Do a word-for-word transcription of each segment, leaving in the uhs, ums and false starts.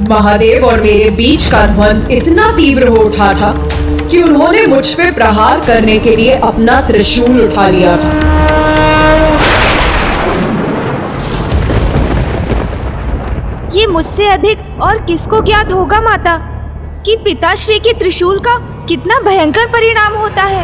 महादेव और मेरे बीच का द्वंद इतना तीव्र हो उठा था कि उन्होंने मुझ पे प्रहार करने के लिए अपना त्रिशूल उठा लिया था। ये मुझसे अधिक और किसको ज्ञात होगा माता कि पिताश्री के त्रिशूल का कितना भयंकर परिणाम होता है।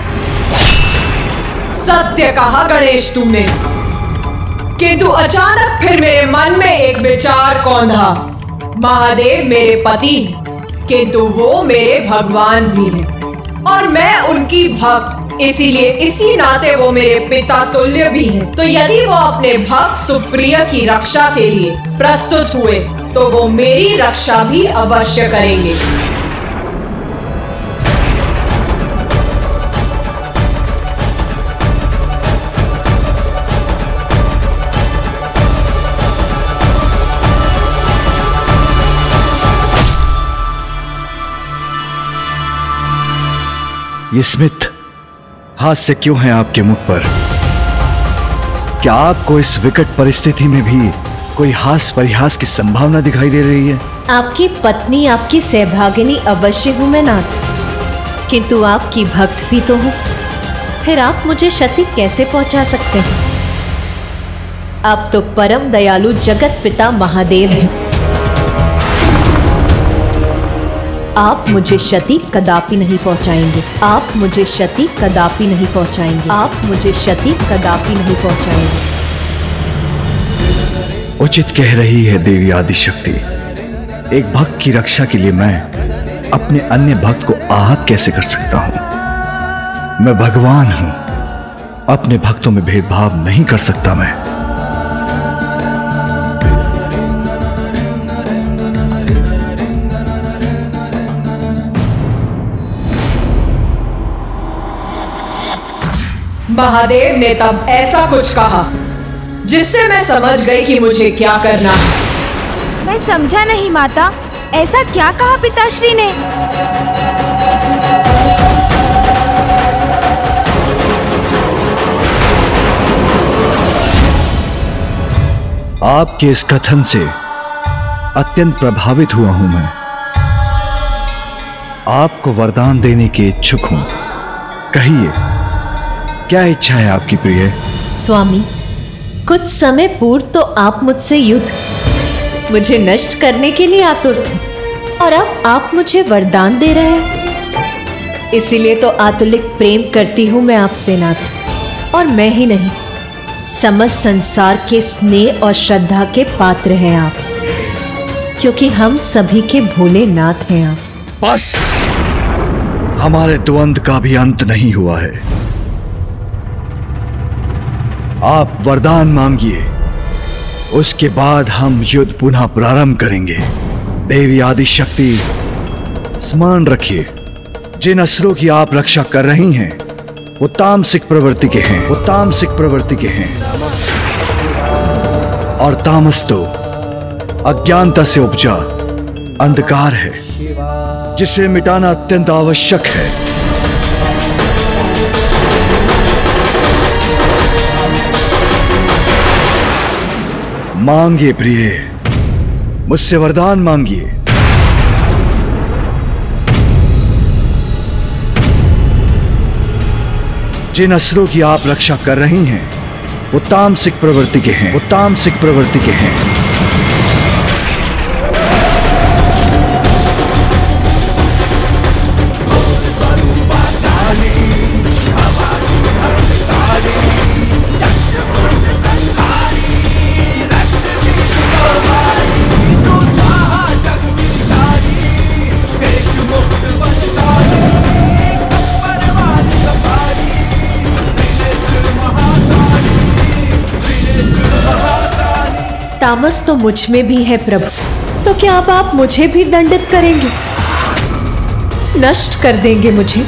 सत्य कहा गणेश तुमने, किंतु अचानक फिर मेरे मन में एक विचार कौंधा। महादेव मेरे पति, किंतु वो मेरे भगवान भी हैं और मैं उनकी भक्त, इसीलिए इसी नाते वो मेरे पिता तुल्य भी हैं। तो यदि वो अपने भक्त सुप्रिय की रक्षा के लिए प्रस्तुत हुए तो वो मेरी रक्षा भी अवश्य करेंगे। ये स्मित हास्य क्यों है आपके मुख पर? क्या आपको इस विकट परिस्थिति में भी कोई हास परिहास की संभावना दिखाई दे रही है? आपकी पत्नी, आपकी सहभागिनी अवश्य हूं मैं नाथ, किंतु आपकी भक्त भी तो हूं। फिर आप मुझे क्षति कैसे पहुंचा सकते हैं? आप तो परम दयालु जगत पिता महादेव हैं। आप मुझे क्षति कदापि नहीं पहुंचाएंगे। आप मुझे क्षति कदापि नहीं पहुंचाएंगे। आप मुझे क्षति कदापि नहीं पहुंचाएंगे। उचित कह रही है देवी आदिशक्ति। एक भक्त की रक्षा के लिए मैं अपने अन्य भक्त को आहत कैसे कर सकता हूं? मैं भगवान हूं, अपने भक्तों में भेदभाव नहीं कर सकता मैं। महादेव ने तब ऐसा कुछ कहा जिससे मैं समझ गई कि मुझे क्या करना है। मैं समझा नहीं माता, ऐसा क्या कहा पिताश्री ने? आपके इस कथन से अत्यंत प्रभावित हुआ हूं मैं। आपको वरदान देने के इच्छुक हूं। कहिए, क्या इच्छा है आपकी प्रिय? स्वामी, कुछ समय पूर्व तो आप मुझसे युद्ध, मुझे नष्ट करने के लिए आतुर थे, और अब आप मुझे वरदान दे रहे हैं। इसीलिए तो आतुलिक प्रेम करती हूं मैं आपसे नाथ। और मैं ही नहीं, समस्त संसार के स्नेह और श्रद्धा के पात्र हैं आप, क्योंकि हम सभी के भोले नाथ हैं आप। बस, हमारे द्वंद का भी अंत नहीं हुआ है। आप वरदान मांगिए, उसके बाद हम युद्ध पुनः प्रारंभ करेंगे। देवी आदिशक्ति, स्मरण रखिए, जिन असुरों की आप रक्षा कर रही हैं वो तामसिक प्रवृत्ति के हैं, वो तामसिक प्रवृत्ति के हैं। और तामस तो अज्ञानता से उपजा अंधकार है, जिसे मिटाना अत्यंत आवश्यक है। मांगिए प्रिय, मुझसे वरदान मांगिए। जिन असुरों की आप रक्षा कर रही हैं वो तामसिक प्रवृत्ति के हैं, वो तामसिक प्रवृत्ति के हैं। तामस तो मुझ में भी है प्रभु, तो क्या अब आप मुझे भी दंडित करेंगे, नष्ट कर देंगे मुझे?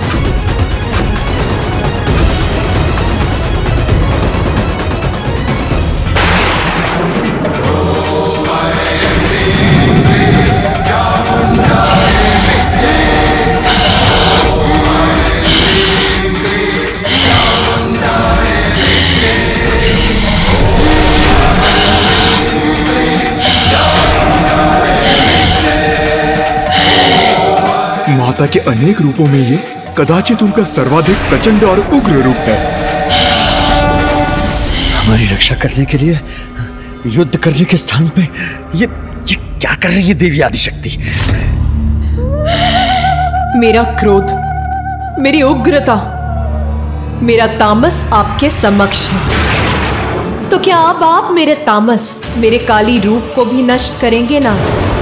माता के अनेक रूपों में ये कदाचित उनका सर्वाधिक प्रचंड और उग्र रूप है। हमारी रक्षा करने के लिए युद्ध करने के स्थान पे ये ये क्या कर रही है देवी आदिशक्ति? मेरा क्रोध, मेरी उग्रता, मेरा तामस आपके समक्ष है। तो क्या अब आप मेरे तामस, मेरे काली रूप को भी नष्ट करेंगे ना?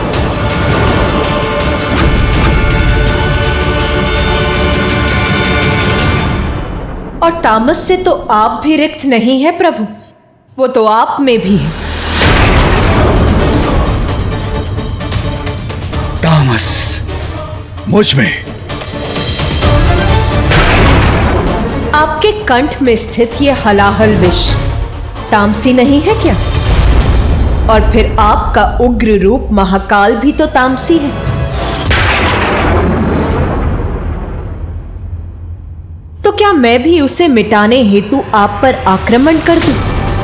और तामस से तो आप भी रिक्त नहीं है प्रभु, वो तो आप में भी है। तामस मुझ में? आपके कंठ में स्थित ये हलाहल विष तामसी नहीं है क्या? और फिर आपका उग्र रूप महाकाल भी तो तामसी है। तो क्या मैं भी उसे मिटाने हेतु आप पर आक्रमण कर दूं?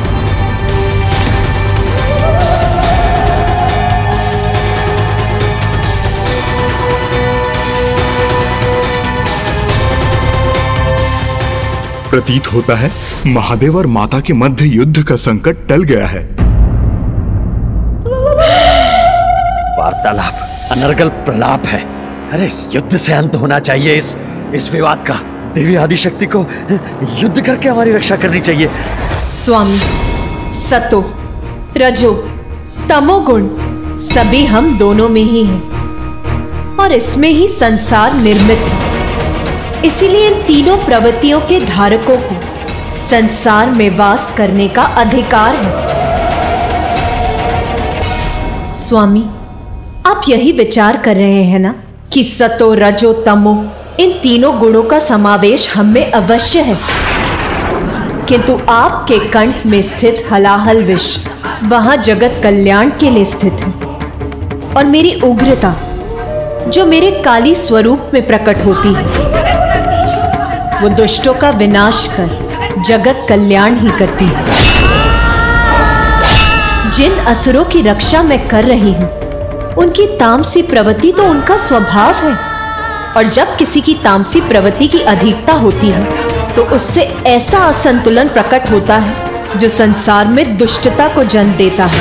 प्रतीत होता है महादेव और माता के मध्य युद्ध का संकट टल गया है। वार्तालाप अनर्गल प्रलाप है। अरे युद्ध से अंत होना चाहिए इस इस विवाद का। देवी आदिशक्ति को युद्ध करके हमारी रक्षा करनी चाहिए। स्वामी, सतो, रजो, तमोगुण सभी हम दोनों में ही हैं और इसमें ही संसार निर्मित है। इसीलिए इन तीनों प्रवृत्तियों के धारकों को संसार में वास करने का अधिकार है। स्वामी, आप यही विचार कर रहे हैं ना कि सतो, रजो, तमो इन तीनों गुणों का समावेश हम में अवश्य है, किंतु आपके कंठ में स्थित हलाहल विष वहां जगत कल्याण के लिए स्थित है और मेरी उग्रता जो मेरे काली स्वरूप में प्रकट होती है वो दुष्टों का विनाश कर जगत कल्याण ही करती है। जिन असुरों की रक्षा मैं कर रही हूं उनकी तामसी प्रवृत्ति तो उनका स्वभाव है, और जब किसी की तामसी प्रवृत्ति की अधिकता होती है तो उससे ऐसा असंतुलन प्रकट होता है जो संसार में दुष्टता को जन्म देता है।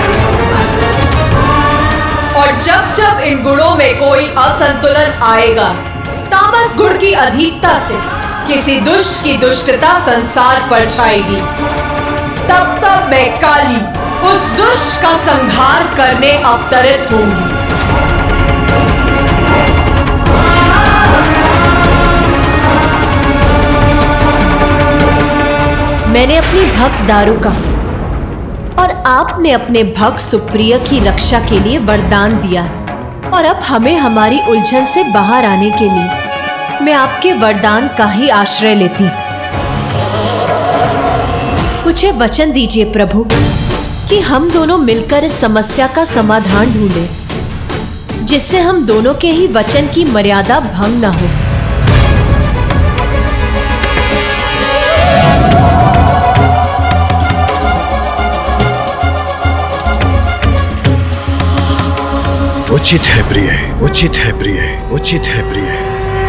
और जब जब इन गुणों में कोई असंतुलन आएगा, तामस गुण की अधिकता से किसी दुष्ट की दुष्टता संसार पर छाएगी, तब तब मैं काली उस दुष्ट का संहार करने अवतरित होंगी। मैंने अपनी भक्त दारुका और आपने अपने भक्त सुप्रिय की रक्षा के लिए वरदान दिया है, और अब हमें हमारी उलझन से बाहर आने के लिए मैं आपके वरदान का ही आश्रय लेती हूं। मुझे वचन दीजिए प्रभु कि हम दोनों मिलकर इस समस्या का समाधान ढूंढें, जिससे हम दोनों के ही वचन की मर्यादा भंग न हो। उचित है प्रिय, उचित है प्रिय, उचित है प्रिय।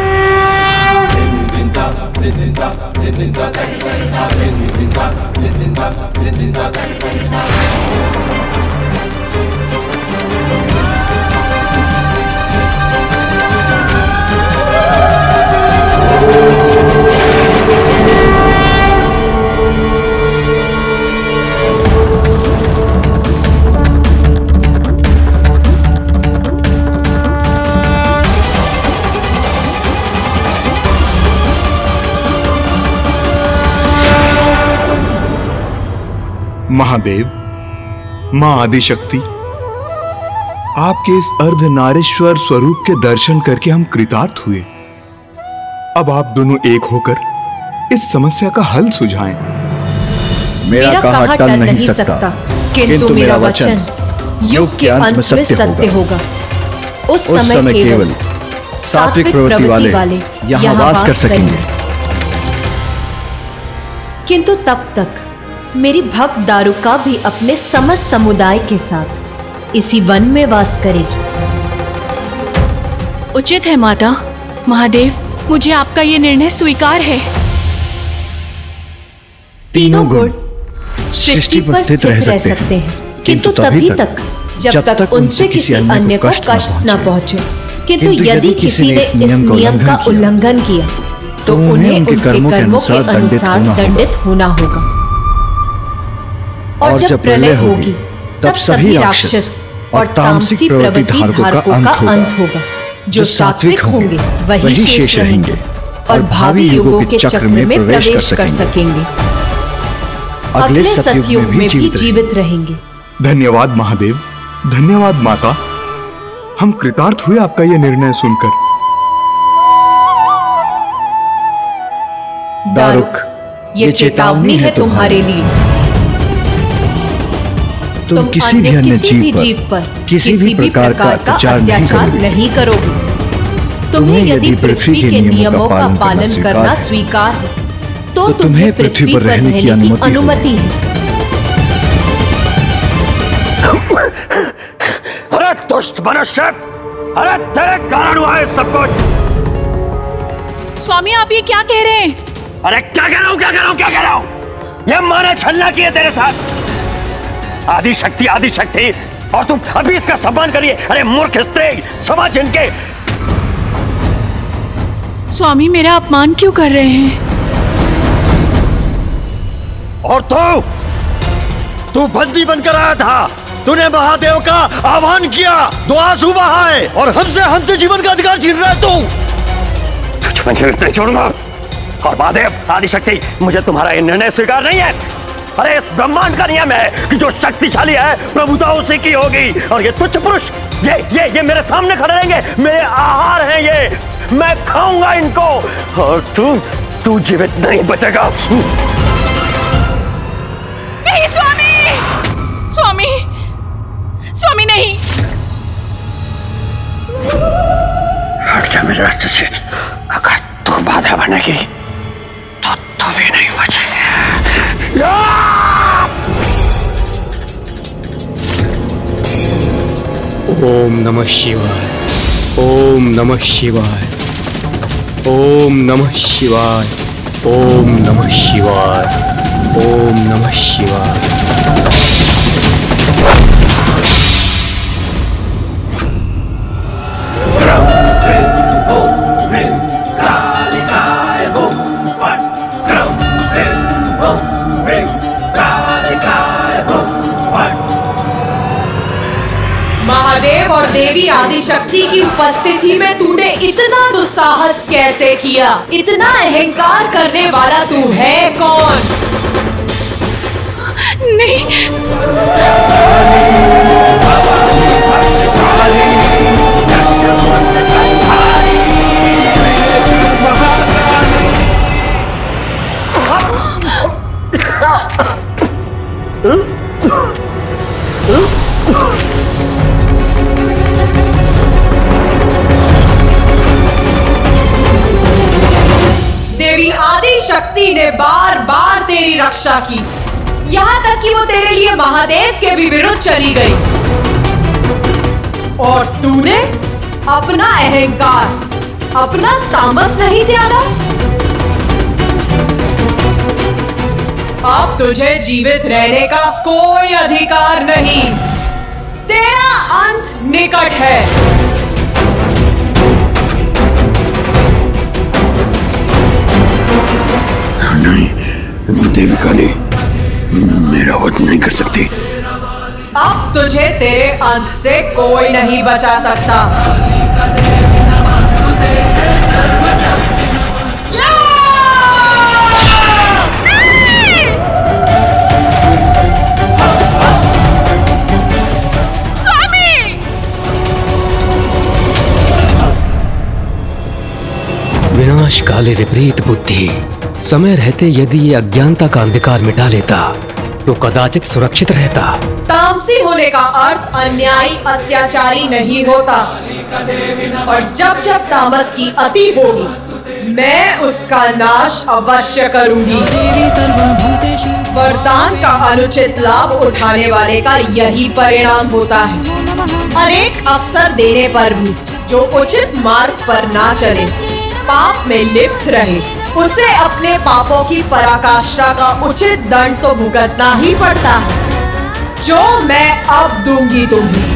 महादेव, मां आदिशक्ति, आपके इस अर्धनारीश्वर स्वरूप के दर्शन करके हम कृतार्थ हुए। अब आप दोनों एक होकर इस समस्या का हल सुझाएं। मेरा कहा टल नहीं सकता, किंतु मेरा वचन युग के अंत में सत्य होगा। उस समय केवल सात्विक प्रवृत्ति वाले यहाँ वास कर सकेंगे, किंतु तब तक मेरी भक्त दारुका भी अपने समस्त समुदाय के साथ इसी वन में वास करेगी। उचित है माता, महादेव, मुझे आपका ये निर्णय स्वीकार है। तीनों गुण सृष्टि पर स्थित रह सकते हैं, किंतु तभी तक जब तक उनसे किसी अन्य को कष्ट न पहुंचे। किंतु यदि किसी ने इस नियम का उल्लंघन किया तो उन्हें उनके कर्मों के अनुसार दंडित होना होगा। और जब प्रलय होगी तब सभी राक्षस और तामसिक प्रवृत्ति धारकों का अंत होगा। जो सात्विक होंगे वही शेष रहेंगे और भावी युगों के चक्र में प्रवेश कर सकेंगे, अगले सतयुग में भी जीवित रहेंगे। धन्यवाद महादेव, धन्यवाद माता। हम कृतार्थ हुए आपका यह निर्णय सुनकर। दारुक, ये चेतावनी है तुम्हारे लिए। तुम किसी भी अन्य जीव पर किसी भी प्रकार का अत्याचार नहीं करोगे। तुम्हें यदि पृथ्वी के नियमों का पालन करना स्वीकार है तो तुम्हें पृथ्वी पर रहने की अनुमति है। अरे दुष्ट मनुष्य, अरे तेरे कारण हुआ है सब कुछ। स्वामी, आप ये क्या कह रहे हैं? अरे क्या कह रहा हूँ, क्या कह रहा हूँ, क्या कह रहा हूँ? ये माने छलना की है तेरे साथ। आदि शक्ति, आदि शक्ति, और तुम अभी इसका सम्मान करिए। अरे मूर्ख स्त्री, समाज इनके। स्वामी, मेरा अपमान क्यों कर रहे हैं? और तू तू बंदी बनकर आया था। तूने महादेव का आह्वान किया, दो आंसू बहाए और हमसे हमसे जीवन का अधिकार छीन रहा है तू। तुझ जीवित नहीं छोड़ूंगा। और महादेव, आदिशक्ति, मुझे तुम्हारा ये निर्णय स्वीकार नहीं है। अरे इस ब्रह्मांड का नियम है कि जो शक्तिशाली है प्रभुता उसी की होगी। और ये तुच्छ पुरुष, ये ये ये मेरे सामने खड़े रहेंगे, मेरे आहार हैं ये, मैं खाऊंगा इनको। और तू तू जीवित नहीं बचेगा। नहीं स्वामी, स्वामी, स्वामी नहीं। हट जा मेरे रास्ते से। अगर तू बाधा बनेगी तो तू भी नहीं बचेगी। ओम नमः शिवाय, ओम नमः शिवाय, ओम नमः शिवाय, ओम नमः शिवाय, ओम नमः शिवाय। महादेव और देवी आदिशक्ति की उपस्थिति में तूने इतना दुस्साहस कैसे किया? इतना अहंकार करने वाला तू है कौन? नहीं। देवी आदिशक्ति ने बार बार तेरी रक्षा की, यहाँ तक कि वो तेरे लिए महादेव के भी विरुद्ध चली गई। और तूने अपना अहंकार, अपना तामस नहीं त्यागा। अब तुझे जीवित रहने का कोई अधिकार नहीं। तेरा अंत निकट है। नहीं, देवी काली मेरा वध नहीं कर सकती। अब तुझे तेरे अंत से कोई नहीं बचा सकता। स्वामी! विनाश काले विपरीत बुद्धि। समय रहते यदि ये अज्ञानता का अंधकार मिटा लेता तो कदाचित सुरक्षित रहता। तामसी होने का अर्थ अन्यायी, अत्याचारी नहीं होता। और जब जब तामस की अति होगी मैं उसका नाश अवश्य करूंगी। वरदान का अनुचित लाभ उठाने वाले का यही परिणाम होता है। अनेक अवसर देने पर भी जो उचित मार्ग पर ना चले पाप में लिप्त रहे, उसे अपने पापों की पराकाष्ठा का उचित दंड तो भुगतना ही पड़ता है, जो मैं अब दूंगी तुम्हें।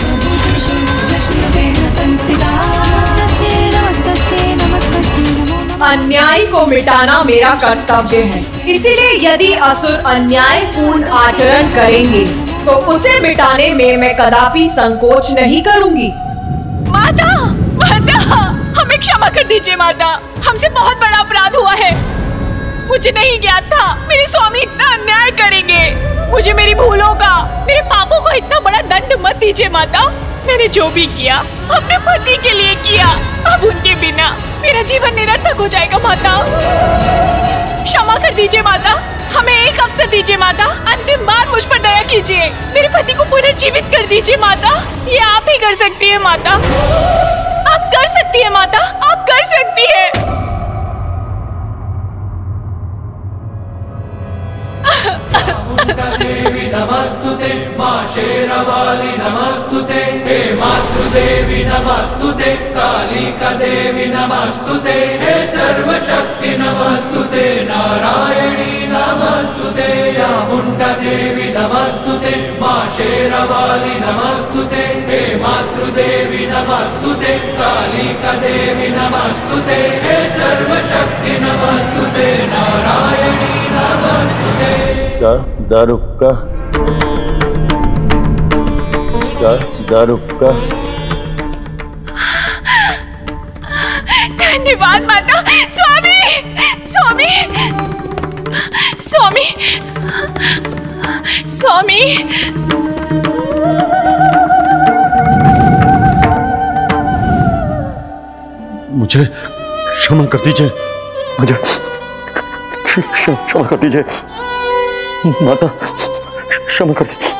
अन्याय को मिटाना मेरा कर्तव्य है, इसीलिए यदि असुर अन्यायपूर्ण आचरण करेंगे तो उसे मिटाने में मैं कदापि संकोच नहीं करूंगी। माता, माता, हमें क्षमा कर दीजिए माता, हमसे बहुत बड़ा अपराध हुआ है। मुझे नहीं ज्ञात था मेरे स्वामी इतना अन्याय करेंगे। मुझे मेरी भूलों का, मेरे पापों का इतना बड़ा दंड मत दीजिए माता। मैंने जो भी किया अपने पति के लिए किया, अब उनके बिना मेरा जीवन निरर्थक हो जाएगा माता। क्षमा कर दीजिए माता, हमें एक अवसर दीजिए माता, अंतिम बार मुझ पर दया कीजिए, मेरे पति को पुनर्जीवित कर दीजिए माता। ये आप ही कर सकती है माता, आप कर सकती है माता, आप कर सकती है। देवी नमस्तुते, मां शेरवाली नमस्तुते, हे मातृदेवी नमस्तुते, कालिका देवी नमस्तुते, हे सर्वशक्ति नमस्तुते, नारायणी नमस्तुते, चामुंडा देवी नमस्तुते, मां शेरवाली नमस्तुते, हे मातृदेवी नमस्तुते, कालिका देवी नमस्तुते, हे सर्वशक्ति नमस्तुते, नारायणी नमस्तुते। का दारू का का दारू का धन्यवाद माता। स्वामी, स्वामी, स्वामी, स्वामी। मुझे क्षमा कर दीजिए, मुझे क्षमा कर दीजिए माता, क्षमा कर दीजिए।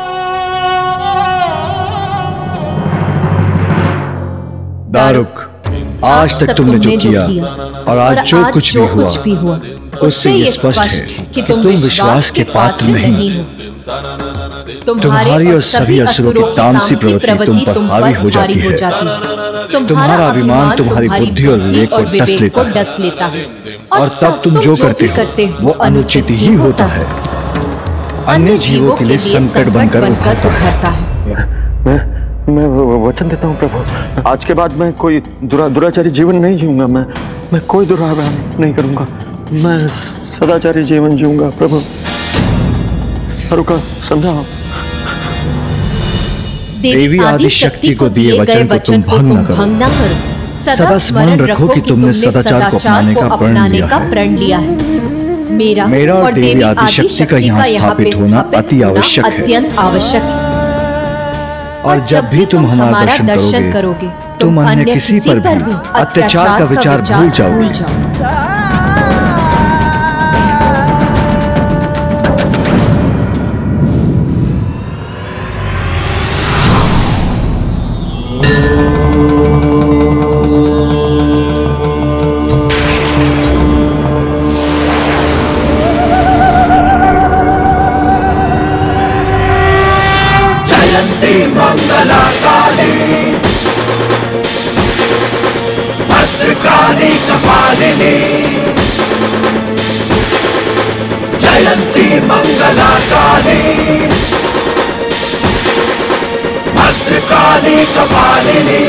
दारुक, आज तक तुमने जो किया और आज जो कुछ भी हुआ उससे ये स्पष्ट है कि तुम विश्वास के पात्र नहीं हो। तुम्हारी और सभी असुरों की तामसी प्रवृत्ति तुम पर हावी हो जाती है। तुम्हारा अभिमान तुम्हारी बुद्धि और विवेक को डस लेता है और तब तुम जो करते हो वो अनुचित ही होता है, अन्य जीवों के लिए संकट बनकर उभरता है। मैं मैं वचन देता हूँ प्रभु, आज के बाद मैं कोई दुरा दुराचारी जीवन नहीं जीऊंगा। मैं मैं कोई दुराव्याम नहीं करूंगा, मैं सदाचारी जीवन जीऊंगा प्रभु। रुका समझाओ। देवी आदि शक्ति को दिए वचन को तुम भंग न करो। सदा स्मरण रखो कि तुमने सदाचार को अपनाने का प्रण लिया है। मेरा, मेरा और देवी आदि शक्ति का यहाँ स्थापित होना अति आवश्यक है, अत्यंत आवश्यक है। और जब भी तुम हमारा दर्शन, दर्शन करोगे, तुम अन्य किसी पर भी अत्याचार का विचार भूल जाओगे। जयंती मंगला काली, भद्रकाली कपालिनी,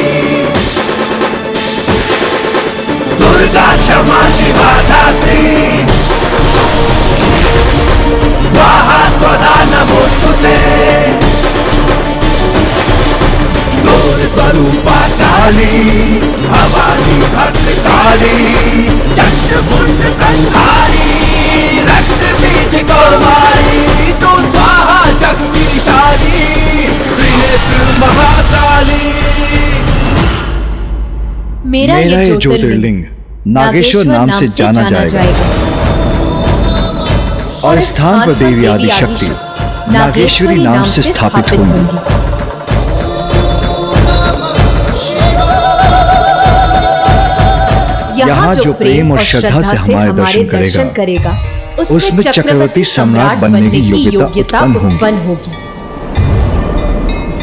दुर्गा क्षमा शिवा धात्री, स्वाहा स्वधा नमोस्तुते, गौर स्वरूपा काली, भवानी भद्रकाली, चंद्रमुंड संहारी, रक्त बीज कौमारी, तू स्वाहा शक्तिशाली, त्रिनेत्र महाकाली। मेरा ये ज्योतिर्लिंग नागेश्वर नाम से जाना जाएगा और स्थान पर देवी आदि शक्ति नागेश्वरी नाम से स्थापित होंगी। यहाँ जो प्रेम और श्रद्धा से हमारे दर्शन करेगा, उसमें चक्रवर्ती सम्राट बनने की योग्यता उत्पन्न होगी।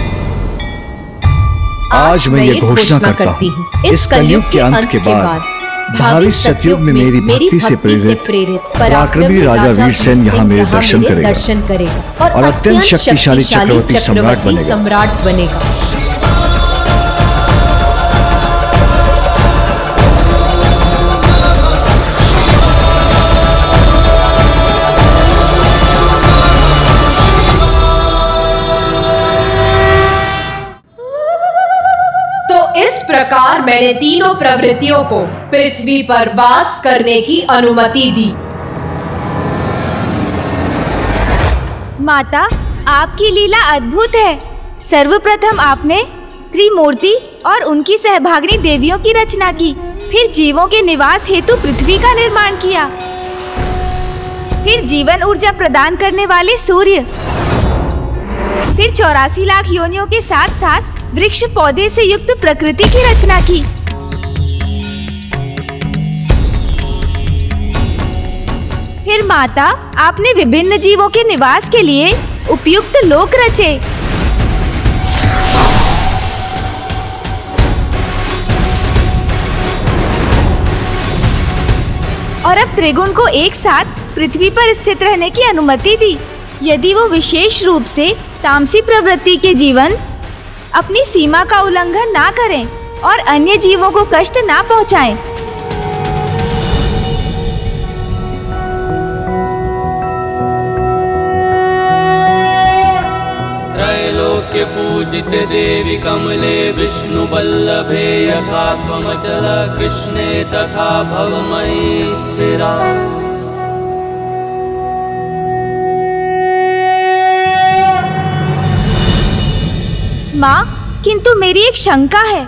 आज मैं ये घोषणा करता हूँ, इस कलयुग के अंत के बाद भावी सतयुग में मेरी भक्ति से प्रेरित पराक्रमी राजा वीरसेन यहाँ मेरे दर्शन करेगा दर्शन करेगा और अत्यंत शक्तिशाली चक्रवर्ती सम्राट बनेगा सम्राट बनेगा। प्रकार मैंने तीनों प्रवृत्तियों को पृथ्वी पर वास करने की अनुमति दी। माता, आपकी लीला अद्भुत है। सर्वप्रथम आपने त्रिमूर्ति और उनकी सहभागिनी देवियों की रचना की, फिर जीवों के निवास हेतु पृथ्वी का निर्माण किया, फिर जीवन ऊर्जा प्रदान करने वाले सूर्य, फिर चौरासी लाख योनियों के साथ साथ वृक्ष पौधे से युक्त प्रकृति की रचना की। फिर माता, आपने विभिन्न जीवों के निवास के लिए उपयुक्त लोक रचे। और अब त्रिगुण को एक साथ पृथ्वी पर स्थित रहने की अनुमति दी, यदि वो विशेष रूप से तामसी प्रवृत्ति के जीवन अपनी सीमा का उल्लंघन ना करें और अन्य जीवों को कष्ट ना पहुंचाएं। त्रैलोक्य पूजित देवी कमले विष्णु बल्लभे यथा त्वमचल कृष्णे तथा भवमयी स्थिरा। माँ, किंतु मेरी एक शंका है।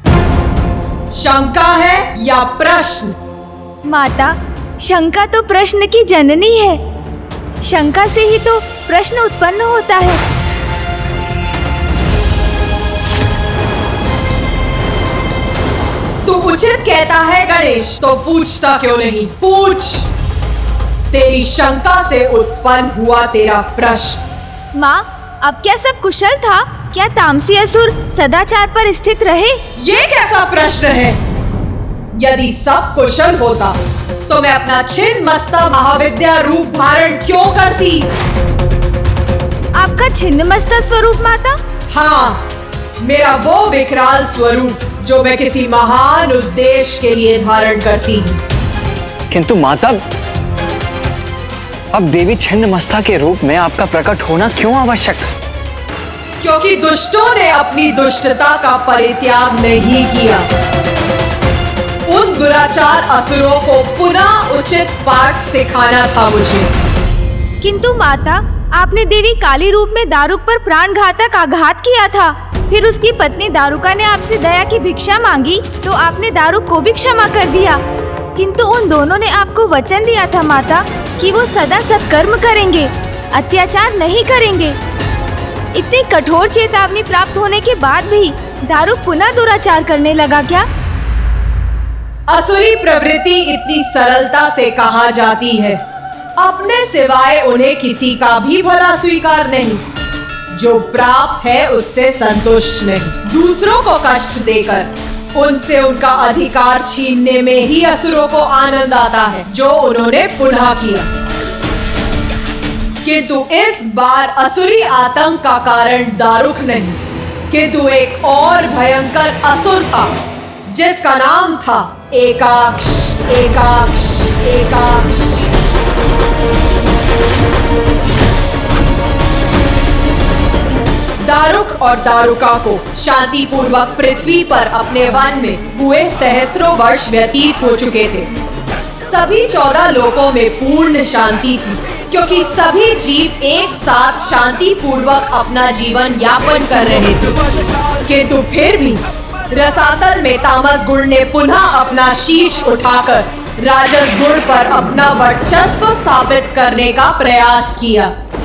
शंका है या प्रश्न? माता, शंका तो प्रश्न की जननी है। शंका से ही तो प्रश्न उत्पन्न होता है। तू उचित कहता है गणेश, तो पूछता क्यों नहीं? पूछ। तेरी शंका से उत्पन्न हुआ तेरा प्रश्न। माँ, अब क्या सब कुशल था? क्या तामसी असुर सदाचार पर स्थित रहे? ये कैसा प्रश्न है? यदि सब कुशल होता तो मैं अपना छिन्न मस्ता महाविद्या रूप धारण क्यों करती? आपका छिन्न मस्ता स्वरूप माता? हाँ, मेरा वो विकराल स्वरूप जो मैं किसी महान उद्देश्य के लिए धारण करती हूँ। किंतु माता, अब देवी छिन्न मस्ता के रूप में आपका प्रकट होना क्यों आवश्यक था? क्योंकि दुष्टों ने अपनी दुष्टता का परित्याग नहीं किया। उन दुराचार असुरों को पुनः उचित पाठ सिखाना था मुझे। किंतु माता, आपने देवी काली रूप में दारुक पर प्राणघातक आघात किया था। फिर उसकी पत्नी दारुका ने आपसे दया की भिक्षा मांगी तो आपने दारुक को भी क्षमा कर दिया। किंतु उन दोनों ने आपको वचन दिया था माता कि वो सदा सत्कर्म करेंगे, अत्याचार नहीं करेंगे। इतनी कठोर चेतावनी प्राप्त होने के बाद भी दारुक पुनः दुराचार करने लगा क्या? असुरी प्रवृत्ति इतनी सरलता से कहाँ जाती है? अपने सिवाय उन्हें किसी का भी भला स्वीकार नहीं। जो प्राप्त है उससे संतुष्ट नहीं। दूसरों को कष्ट देकर उनसे उनका अधिकार छीनने में ही असुरों को आनंद आता है, जो उन्होंने पुनः किया। किंतु इस बार असुरी आतंक का कारण दारुक नहीं, किंतु एक और भयंकर असुर था जिसका नाम था एकाक्ष। एकाक्ष एकाक्ष दारुक और दारुका को शांति पूर्वक पृथ्वी पर अपने वन में हुए सहस्त्रों वर्ष व्यतीत हो चुके थे। सभी चौदह लोकों में पूर्ण शांति थी, क्योंकि सभी जीव एक साथ शांति पूर्वक अपना जीवन यापन कर रहे थे। किंतु फिर भी रसातल में तामस गुण ने पुनः अपना शीश उठाकर राजस गुण पर अपना वर्चस्व स्थापित करने का प्रयास किया।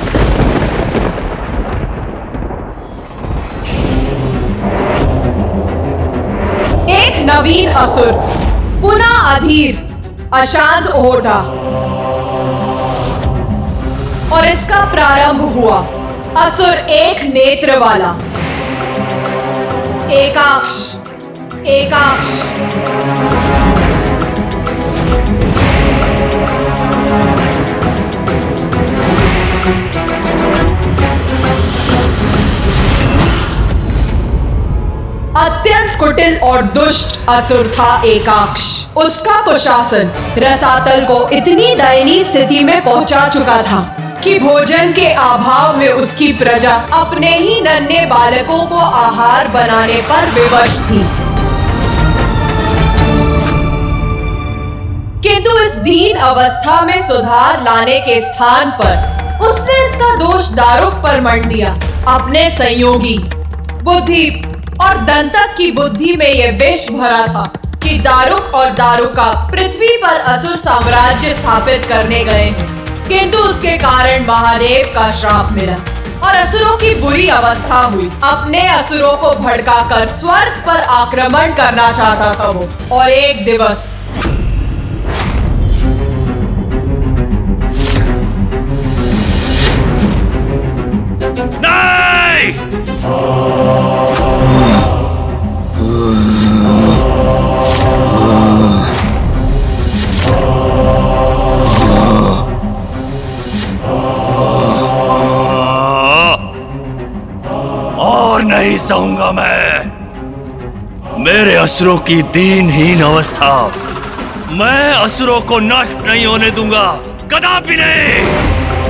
एक नवीन असुर पुनः अधीर अशांत हो उठा और इसका प्रारंभ हुआ। असुर एक नेत्र वाला एकाक्ष। एकाक्ष अत्यंत कुटिल और दुष्ट असुर था एकाक्ष। उसका कुशासन रसातल को इतनी दयनीय स्थिति में पहुंचा चुका था कि भोजन के अभाव में उसकी प्रजा अपने ही नन्हे बालकों को आहार बनाने पर विवश थी। किंतु इस दीन अवस्था में सुधार लाने के स्थान पर उसने इसका दोष दारुक पर मढ़ दिया। अपने संयोगी बुद्धि और दंतक की बुद्धि में यह विष भरा था कि दारुक और दारुका पृथ्वी पर असुर साम्राज्य स्थापित करने गए हैं, किंतु उसके कारण महादेव का श्राप मिला और असुरों की बुरी अवस्था हुई। अपने असुरों को भड़काकर स्वर्ग पर आक्रमण करना चाहता था वो। और एक दिवस और नहीं सहूंगा मैं मेरे असुरों की दीनहीन अवस्था। मैं असुरों को नष्ट नहीं होने दूंगा, कदापि नहीं।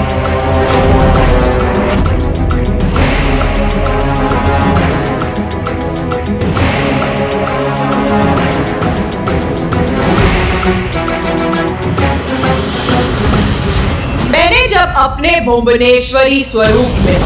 मैंने जब अपने भुवनेश्वरी स्वरूप में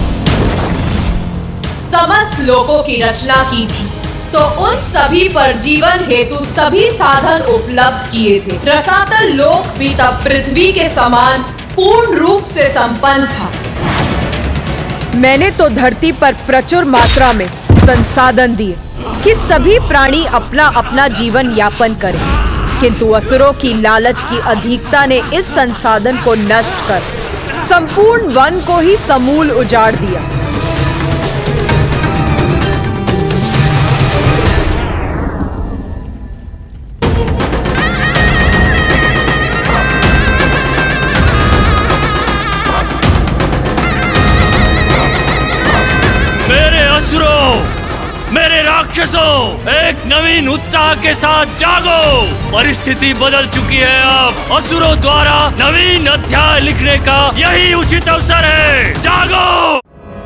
समस्त लोकों की रचना की थी तो उन सभी पर जीवन हेतु सभी साधन उपलब्ध किए थे। रसातल लोक भी तब पृथ्वी के समान पूर्ण रूप से संपन्न था। मैंने तो धरती पर प्रचुर मात्रा में संसाधन दिए कि सभी प्राणी अपना अपना जीवन यापन करें, किंतु असुरों की लालच की अधिकता ने इस संसाधन को नष्ट कर संपूर्ण वन को ही समूल उजाड़ दिया। मेरे राक्षसों, एक नवीन उत्साह के साथ जागो। परिस्थिति बदल चुकी है। अब असुरों द्वारा नवीन अध्याय लिखने का यही उचित अवसर है। जागो।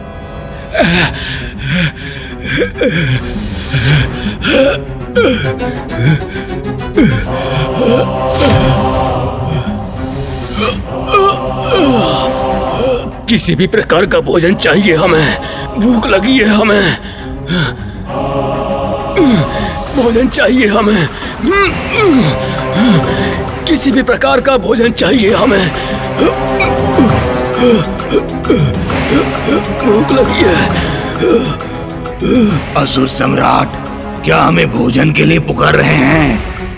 किसी भी प्रकार का भोजन चाहिए हमें, भूख लगी है हमें, भोजन चाहिए हमें, किसी भी प्रकार का भोजन चाहिए हमें, भूख लगी है। असुर सम्राट, क्या हमें भोजन के लिए पुकार रहे हैं?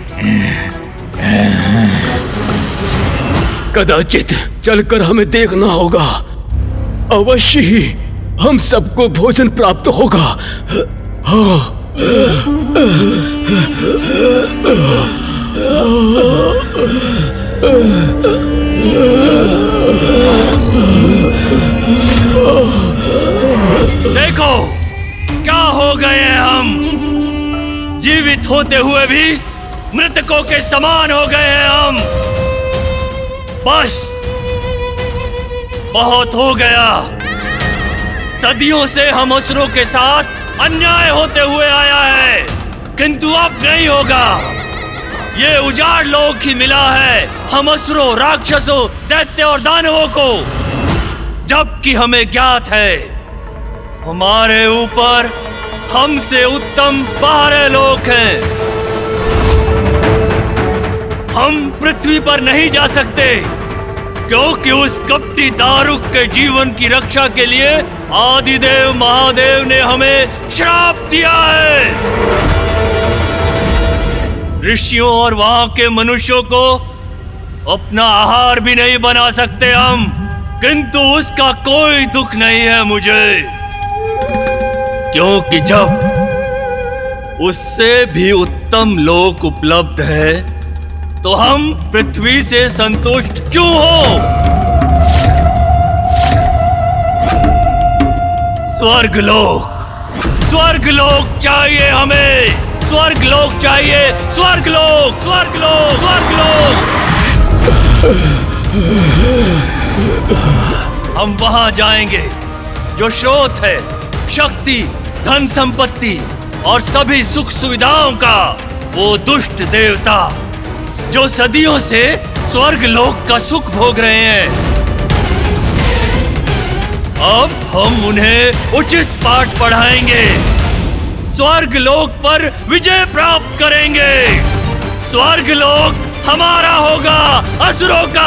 कदाचित चलकर हमें देखना होगा। अवश्य ही हम सबको भोजन प्राप्त होगा। हाँ। देखो क्या हो गए हैं हम। जीवित होते हुए भी मृतकों के समान हो गए हैं हम। बस बहुत हो गया। सदियों से हम असुरों के साथ अन्याय होते हुए आया है, किंतु अब नहीं होगा। ये उजाड़ लोक ही मिला है हम असुरों, राक्षसों, दैत्य और दानवों को, जबकि हमें ज्ञात है हमारे ऊपर हमसे उत्तम बारह लोक हैं। हम पृथ्वी पर नहीं जा सकते क्योंकि उस कपटी दारुक के जीवन की रक्षा के लिए आदिदेव महादेव ने हमें श्राप दिया है। ऋषियों और वहां के मनुष्यों को अपना आहार भी नहीं बना सकते हम, किंतु उसका कोई दुख नहीं है मुझे, क्योंकि जब उससे भी उत्तम लोक उपलब्ध है तो हम पृथ्वी से संतुष्ट क्यों हो? स्वर्ग लोक, स्वर्ग लोक चाहिए हमें, स्वर्ग लोक चाहिए, स्वर्ग लोक, स्वर्ग लोक, स्वर्ग लोक। हम वहां जाएंगे जो स्रोत है शक्ति, धन संपत्ति और सभी सुख सुविधाओं का, वो दुष्ट देवता जो सदियों से स्वर्ग लोक का सुख भोग रहे हैं। अब हम उन्हें उचित पाठ पढ़ाएंगे, स्वर्ग लोक पर विजय प्राप्त करेंगे। स्वर्ग लोक हमारा होगा, असुरों का।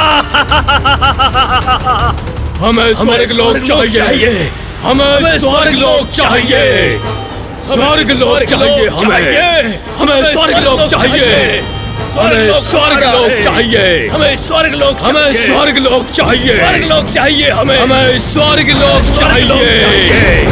हमें स्वर्ग लोक चाहिए, हमें स्वर्ग लोक चाहिए, स्वर्ग लोक चाहिए, हमें हमें स्वर्ग लोक चाहिए, हमें स्वर्ग लोक चाहिए, हमें स्वर्ग लोक हमें स्वर्ग लोक चाहिए, स्वर्ग लोक चाहिए, हमें हमें स्वर्ग लोक चाहिए।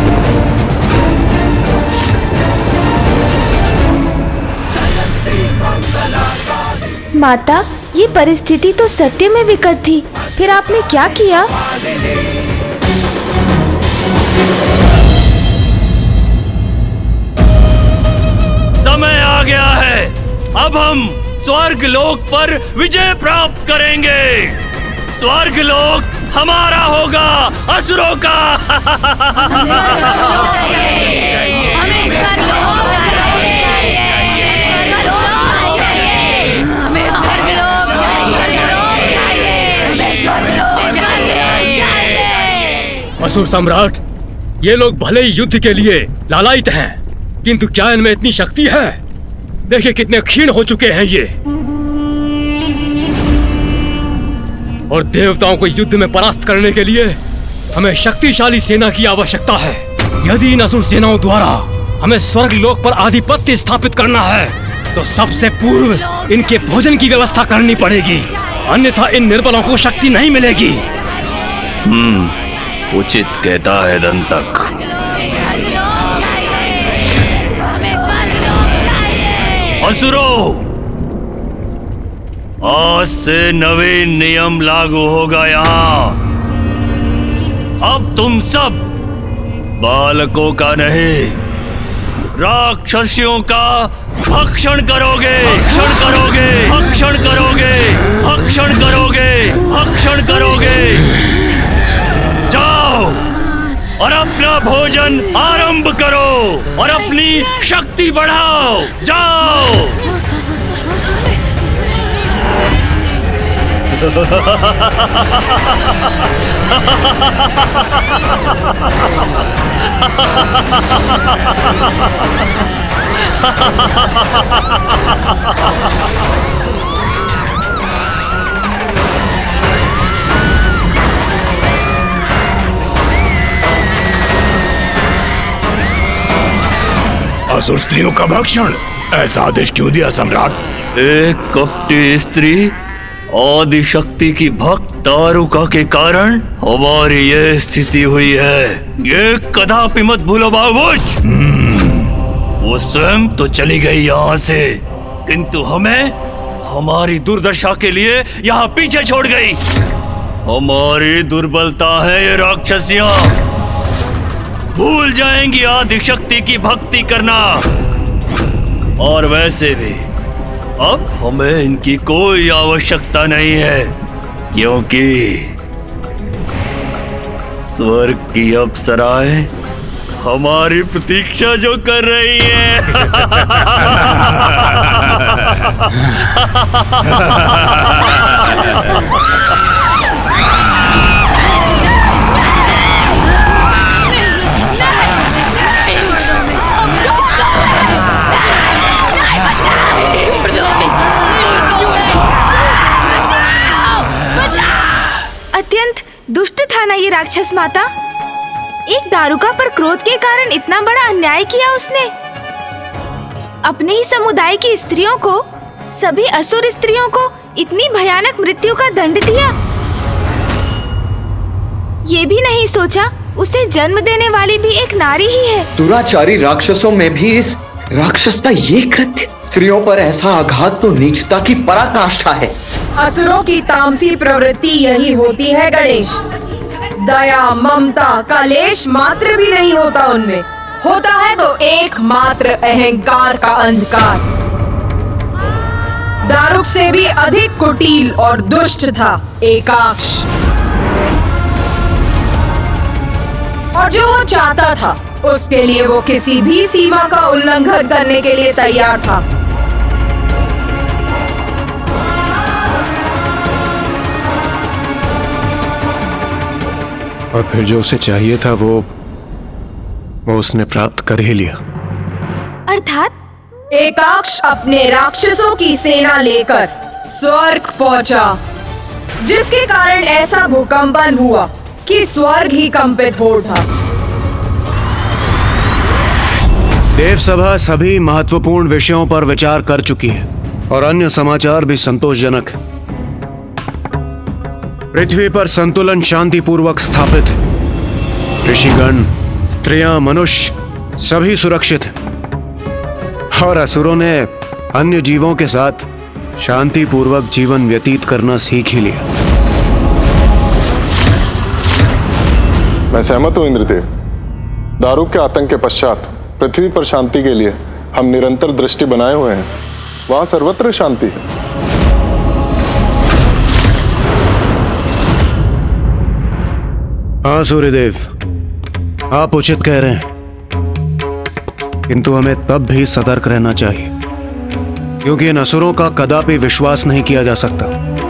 माता, ये परिस्थिति तो सत्य में विकट थी, फिर आपने क्या किया? समय आ गया है, अब हम स्वर्ग लोक पर विजय प्राप्त करेंगे। स्वर्ग लोक हमारा होगा, असुरों का। असुर सम्राट, ये लोग भले ही युद्ध के लिए लालायित हैं, किंतु क्या इनमें इतनी शक्ति है? देखिए कितने क्षीण हो चुके हैं ये। और देवताओं को युद्ध में परास्त करने के लिए हमें शक्तिशाली सेना की आवश्यकता है। यदि इन असुर सेनाओं द्वारा हमें स्वर्ग लोक पर आधिपत्य स्थापित करना है, तो सबसे पूर्व इनके भोजन की व्यवस्था करनी पड़ेगी, अन्यथा इन निर्बलों को शक्ति नहीं मिलेगी। हम्म, उचित कहता है दंतक। असुरों, आज से नवीन नियम लागू होगा यहाँ। अब तुम सब बालकों का नहीं, राक्षसियों का भक्षण करोगे, भक्षण करोगे, भक्षण करोगे, भक्षण करोगे, भक्षण करोगे। जाओ और अपना भोजन आरंभ करो और अपनी शक्ति बढ़ाओ। जाओ। असुर स्त्रियों का भक्षण, ऐसा आदेश क्यों दिया सम्राट? एक कपटी स्त्री आदि शक्ति की भक्त दारुका के कारण हमारी ये स्थिति हुई है, ये कदापि मत भूलो बाबूज। वो स्वयं तो चली गई यहाँ से, किंतु हमें हमारी दुर्दशा के लिए यहाँ पीछे छोड़ गई। हमारी दुर्बलता है ये राक्षसियाँ, भूल जाएंगी आदि शक्ति की भक्ति करना। और वैसे भी अब हमें इनकी कोई आवश्यकता नहीं है, क्योंकि स्वर्ग की अप्सराएं हमारी प्रतीक्षा जो कर रही है। अत्यंत दुष्ट था ना ये राक्षस माता। एक दारुका पर क्रोध के कारण इतना बड़ा अन्याय किया उसने। अपने ही समुदाय की स्त्रियों को, सभी असुर स्त्रियों को इतनी भयानक मृत्यु का दंड दिया। ये भी नहीं सोचा उसे जन्म देने वाली भी एक नारी ही है। दुराचारी राक्षसों में भी इस राक्षस का ये कृत्य, स्त्रियों पर ऐसा आघात तो नीचता की पराकाष्ठा है। असुरों की तामसी प्रवृत्ति यही होती है गणेश। दया, ममता का लेश मात्र भी नहीं होता उनमें। होता है तो एकमात्र अहंकार का अंधकार। दारुक से भी अधिक कुटिल और दुष्ट था एकाक्ष, और जो वो चाहता था उसके लिए वो किसी भी सीमा का उल्लंघन करने के लिए तैयार था। और फिर जो उसे चाहिए था वो वो उसने प्राप्त कर ही लिया। अर्थात एकाक्ष अपने राक्षसों की सेना लेकर स्वर्ग पहुंचा, जिसके कारण ऐसा भूकंपन हुआ कि स्वर्ग ही कंपित हो उठा। देव सभा सभी महत्वपूर्ण विषयों पर विचार कर चुकी है और अन्य समाचार भी संतोषजनक है। पृथ्वी पर संतुलन शांतिपूर्वक स्थापित है। ऋषिगण, स्त्रियां, मनुष्य सभी सुरक्षित हैं और असुरों ने अन्य जीवों के साथ शांतिपूर्वक जीवन व्यतीत करना सीख ही लिया। मैं सहमत हूं इंद्रदेव। दारुक के आतंक के पश्चात पृथ्वी पर शांति के लिए हम निरंतर दृष्टि बनाए हुए हैं। वहां सर्वत्र शांति है। हाँ सूर्यदेव, आप उचित कह रहे हैं, किंतु हमें तब भी सतर्क रहना चाहिए, क्योंकि इन असुरों का कदापि विश्वास नहीं किया जा सकता।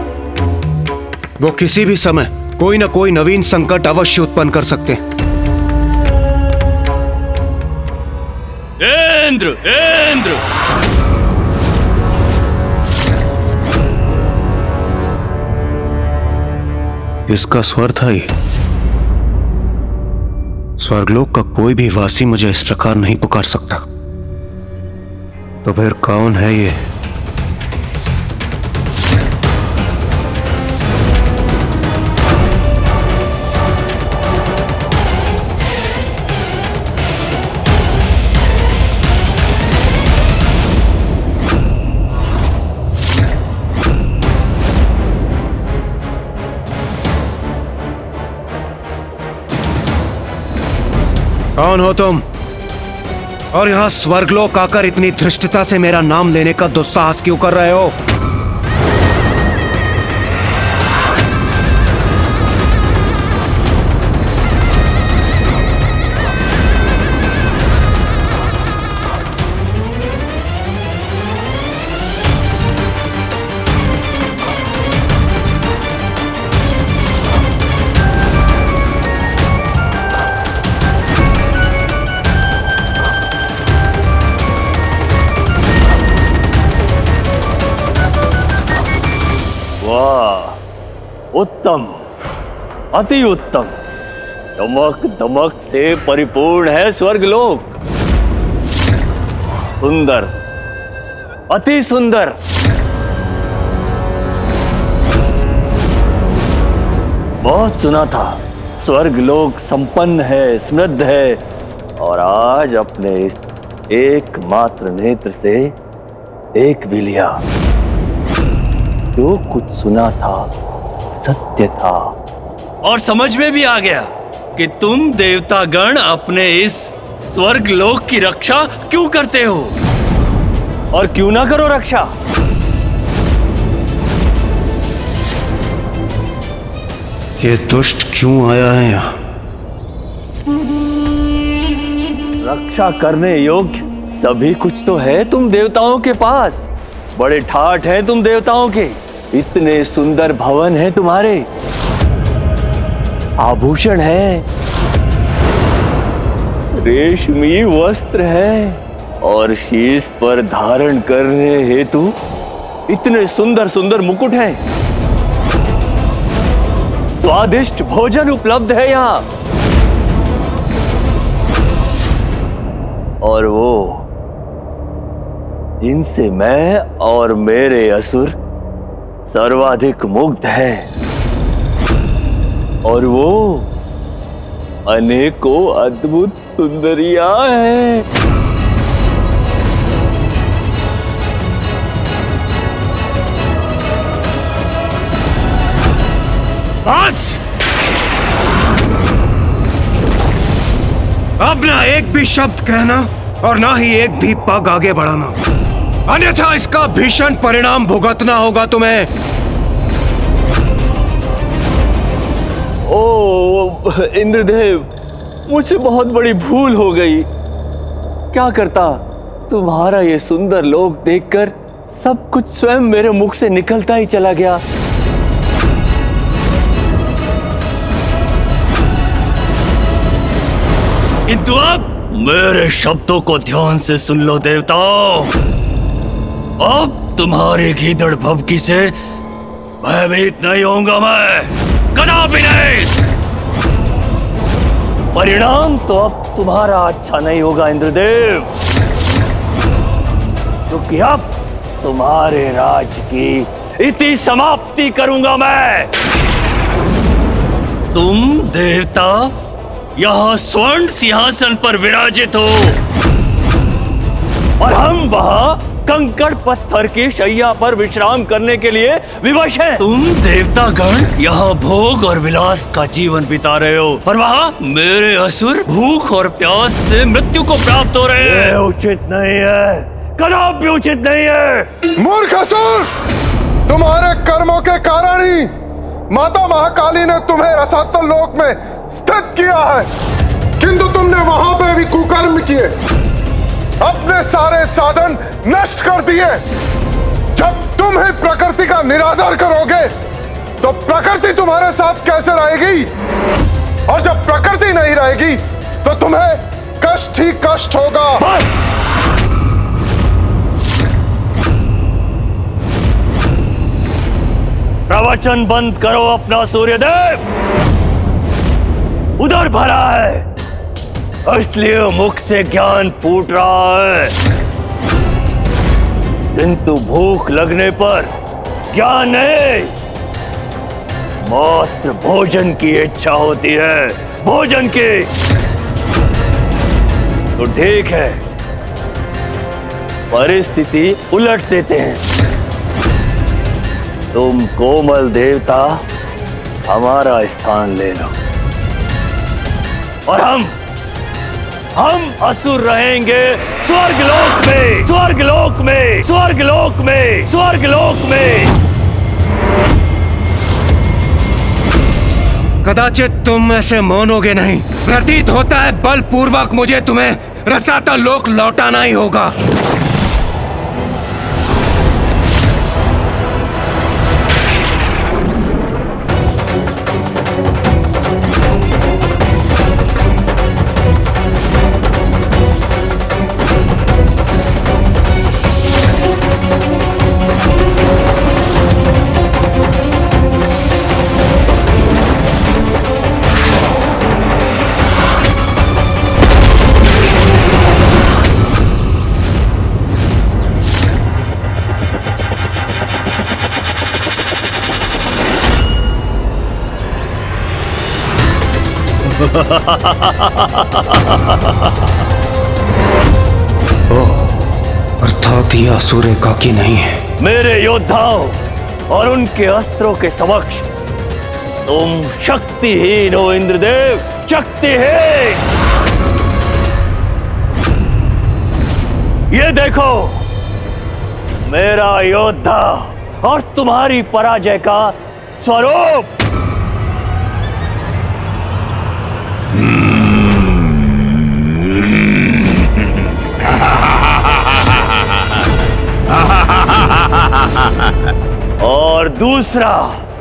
वो किसी भी समय कोई ना कोई नवीन संकट अवश्य उत्पन्न कर सकते हैं। इंद्र, इंद्र! इसका स्वर था ये। स्वर्गलोक का कोई भी वासी मुझे इस प्रकार नहीं पुकार सकता। तो फिर कौन है ये? कौन हो तुम? और यहां स्वर्गलोक आकर इतनी धृष्टता से मेरा नाम लेने का दुस्साहस क्यों कर रहे हो? उत्तम, अति उत्तम। चमक दमक से परिपूर्ण है स्वर्गलोक। सुंदर, अति सुंदर। बहुत सुना था स्वर्गलोक संपन्न है, समृद्ध है, और आज अपने एकमात्र नेत्र से देख भी लिया। जो कुछ सुना था सत्य था, और समझ में भी आ गया कि तुम देवतागण अपने इस स्वर्गलोक की रक्षा क्यों करते हो, और क्यों ना करो रक्षा। ये दुष्ट क्यों आया है यहाँ? रक्षा करने योग्य सभी कुछ तो है तुम देवताओं के पास। बड़े ठाठ हैं तुम देवताओं के। इतने सुंदर भवन हैं तुम्हारे, आभूषण है, रेशमी वस्त्र है, और शीश पर धारण करने हेतु इतने सुंदर सुंदर मुकुट हैं। स्वादिष्ट भोजन उपलब्ध है यहाँ, और वो जिनसे मैं और मेरे असुर सर्वाधिक मुग्ध है, और वो अनेकों अद्भुत सुंदरियां हैं। बस! अब ना एक भी शब्द कहना और ना ही एक भी पग आगे बढ़ाना, अन्यथा इसका भीषण परिणाम भुगतना होगा तुम्हें। ओ इंद्रदेव, मुझसे बहुत बड़ी भूल हो गई। क्या करता, तुम्हारा ये सुंदर लोक देखकर सब कुछ स्वयं मेरे मुख से निकलता ही चला गया। किंतु अब मेरे शब्दों को ध्यान से सुन लो देवताओं। अब तुम्हारे गीदड़ भभकी से भयभीत नहीं होऊंगा मैं, कदापि नहीं। परिणाम तो अब तुम्हारा अच्छा नहीं होगा इंद्रदेव, क्योंकि अब तुम्हारे राज की इति समाप्ति करूंगा मैं। तुम देवता यहाँ स्वर्ण सिंहासन पर विराजित हो और हम वहाँ कंकड़ पत्थर की शैया पर विश्राम करने के लिए विवश हैं। तुम देवतागण यहाँ भोग और विलास का जीवन बिता रहे हो और वहाँ मेरे असुर भूख और प्यास से मृत्यु को प्राप्त हो रहे हैं। उचित नहीं है, कदापि उचित नहीं है। मूर्ख असुर, तुम्हारे कर्मों के कारण ही माता महाकाली ने तुम्हें रसातल लोक में स्थित किया है, किंतु तुमने वहां पे भी कुकर्म किए, अपने सारे साधन नष्ट कर दिए। जब तुम ही प्रकृति का निरादर करोगे तो प्रकृति तुम्हारे साथ कैसे रहेगी, और जब प्रकृति नहीं रहेगी तो तुम्हें कष्ट ही कष्ट होगा। प्रवचन बंद करो अपना सूर्यदेव, उधर भरा है इसलिए मुख से ज्ञान फूट रहा है, किंतु भूख लगने पर ज्ञान नहीं, मात्र भोजन की इच्छा होती है, भोजन की। तो ठीक है, परिस्थिति उलट देते हैं। तुम कोमल देवता हमारा स्थान ले लो और हम हम असुर रहेंगे स्वर्गलोक में, स्वर्गलोक में, स्वर्गलोक में, स्वर्गलोक में। कदाचित तुम ऐसे मानोगे नहीं। प्रतीत होता है बलपूर्वक मुझे तुम्हें रसातल लोक लौटाना ही होगा। अर्थात यह असुर एकाकी नहीं है। मेरे योद्धाओं और उनके अस्त्रों के समक्ष तुम शक्तिहीन हो इंद्रदेव, शक्तिहीन। ये देखो मेरा योद्धा और तुम्हारी पराजय का स्वरूप। और दूसरा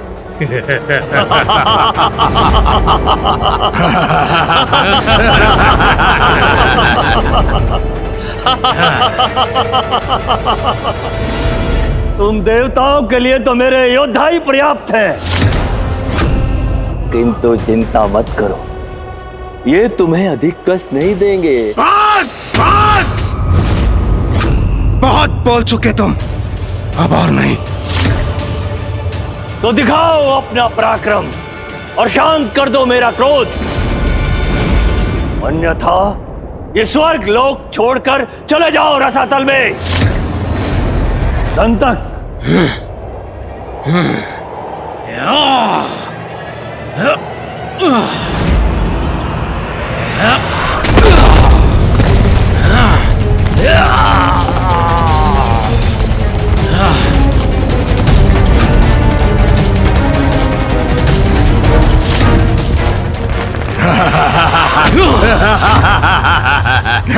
तुम देवताओं के लिए तो मेरे योद्धा ही पर्याप्त हैं, किंतु चिंता मत करो, ये तुम्हें अधिक कष्ट नहीं देंगे। बस बस, बहुत बोल चुके तुम, अब और नहीं। तो दिखाओ अपना पराक्रम और शांत कर दो मेरा क्रोध, अन्यथा ये स्वर्ग लोक छोड़कर चले जाओ रसातल में। संतक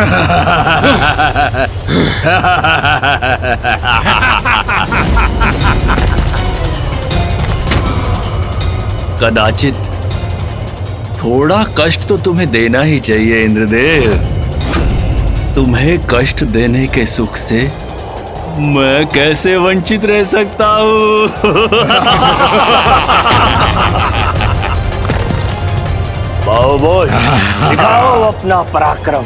कदाचित थोड़ा कष्ट तो तुम्हें देना ही चाहिए इंद्रदेव। तुम्हें कष्ट देने के सुख से मैं कैसे वंचित रह सकता हूँ? बाहुबल, दिखाओ अपना पराक्रम।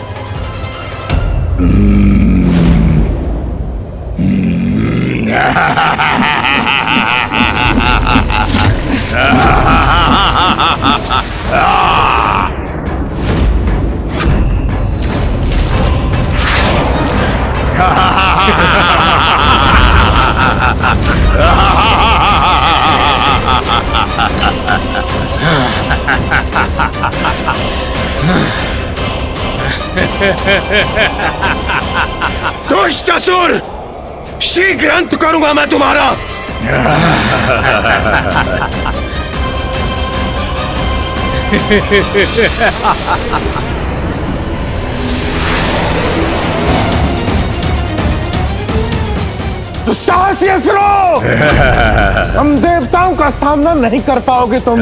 दुष्ट असुर, शीघ्र अंत करूंगा मैं तुम्हारा। दुस्साहसी असुरों, हम देवताओं का सामना नहीं कर पाओगे तुम।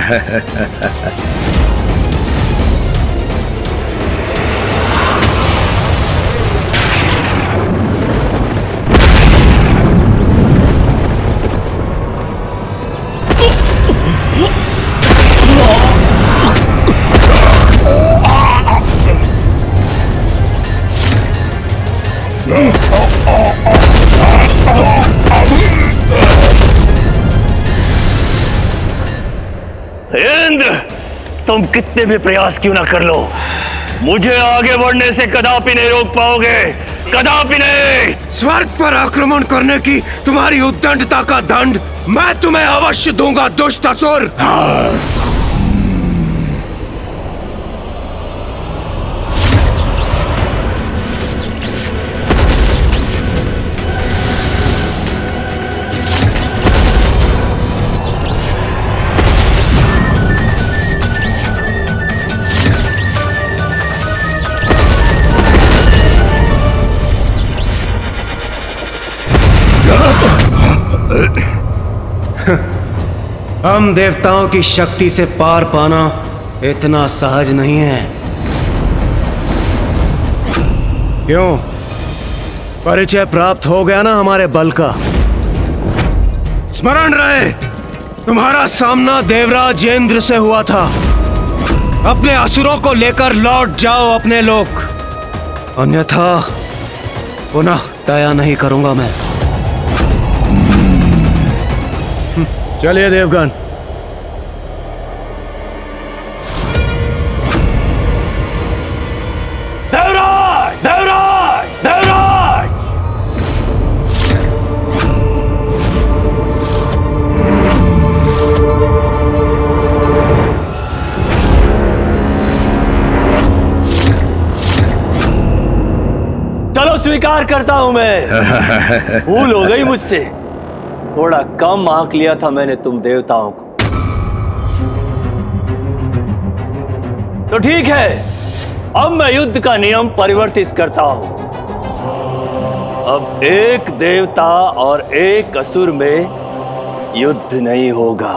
इंद्र, तुम कितने भी प्रयास क्यों ना कर लो, मुझे आगे बढ़ने से कदापि नहीं रोक पाओगे, कदापि नहीं। स्वर्ग पर आक्रमण करने की तुम्हारी उद्दंडता का दंड मैं तुम्हें अवश्य दूंगा दुष्ट असुर। हम देवताओं की शक्ति से पार पाना इतना सहज नहीं है। क्यों? परिचय प्राप्त हो गया ना हमारे बल का। स्मरण रहे, तुम्हारा सामना देवराज इंद्र से हुआ था। अपने असुरों को लेकर लौट जाओ अपने लोक, अन्यथा पुनः दया नहीं करूंगा मैं। चलिए देवगण। देवराज, देवराज, देवराज। चलो स्वीकार करता हूं मैं, भूल हो गई मुझसे, थोड़ा कम आंक लिया था मैंने तुम देवताओं को। तो ठीक है, अब मैं युद्ध का नियम परिवर्तित करता हूं। अब एक देवता और एक असुर में युद्ध नहीं होगा।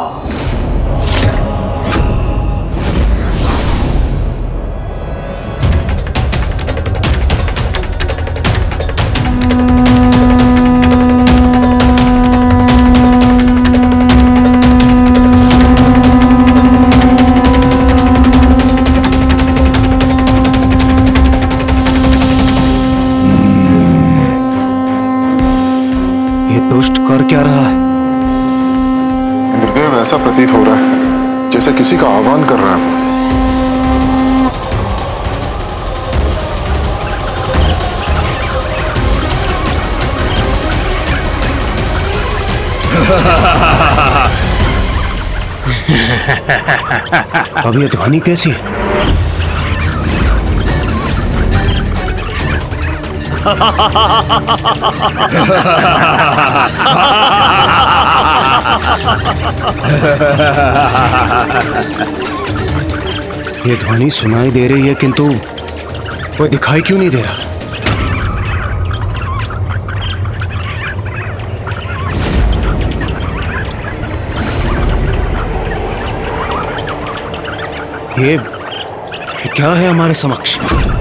कर क्या रहा है? इंद्रदेव, ऐसा प्रतीत हो रहा है जैसे किसी का आह्वान कर रहा है। अब ये ध्वनि कैसी है? ये ध्वनि सुनाई दे रही है, किंतु कोई दिखाई क्यों नहीं दे रहा? ये, ये क्या है हमारे समक्ष?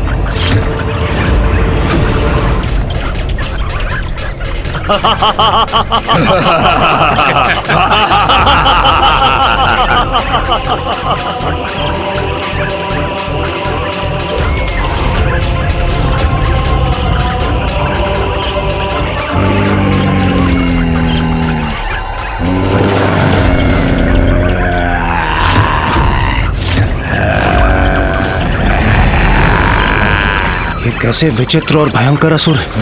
ये कैसे विचित्र और भयंकर असुर है।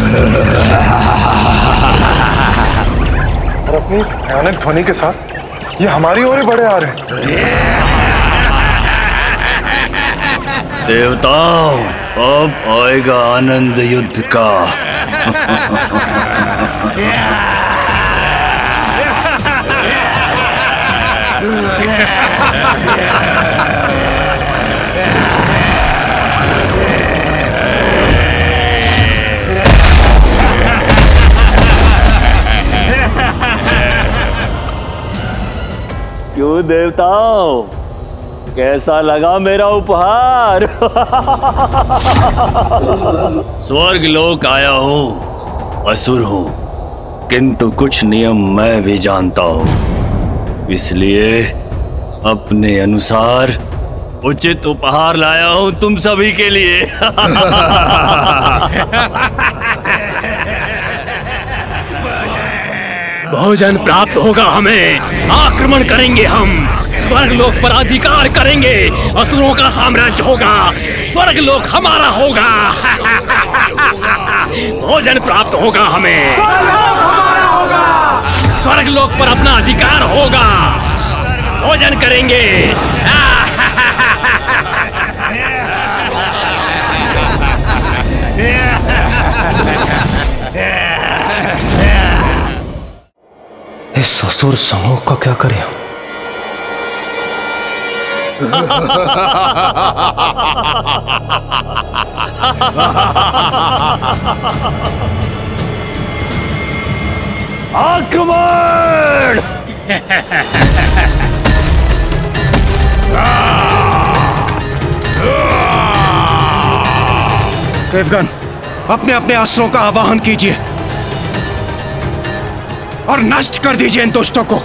और अपनी भयानक ध्वनि के साथ ये हमारी ओर ही बढ़े आ रहे हैं। देवताओं, अब आएगा आनंद युद्ध का। क्यों देवताओं, कैसा लगा मेरा उपहार? स्वर्ग लोक आया हूँ, असुर हूँ, किंतु कुछ नियम मैं भी जानता हूँ, इसलिए अपने अनुसार उचित उपहार लाया हूँ तुम सभी के लिए। भोजन प्राप्त होगा हमें, आक्रमण करेंगे हम, स्वर्ग लोक पर अधिकार करेंगे, असुरों का साम्राज्य होगा, स्वर्ग लोक हमारा होगा। भोजन प्राप्त होगा हमें, स्वर्ग लोक पर अपना अधिकार होगा, भोजन करेंगे। इस असुर समूह का क्या करें हम? आक्रमण! देवगण, अपने अपने अस्त्रों का आवाहन कीजिए और नष्ट कर दीजिए इन दुष्टों को।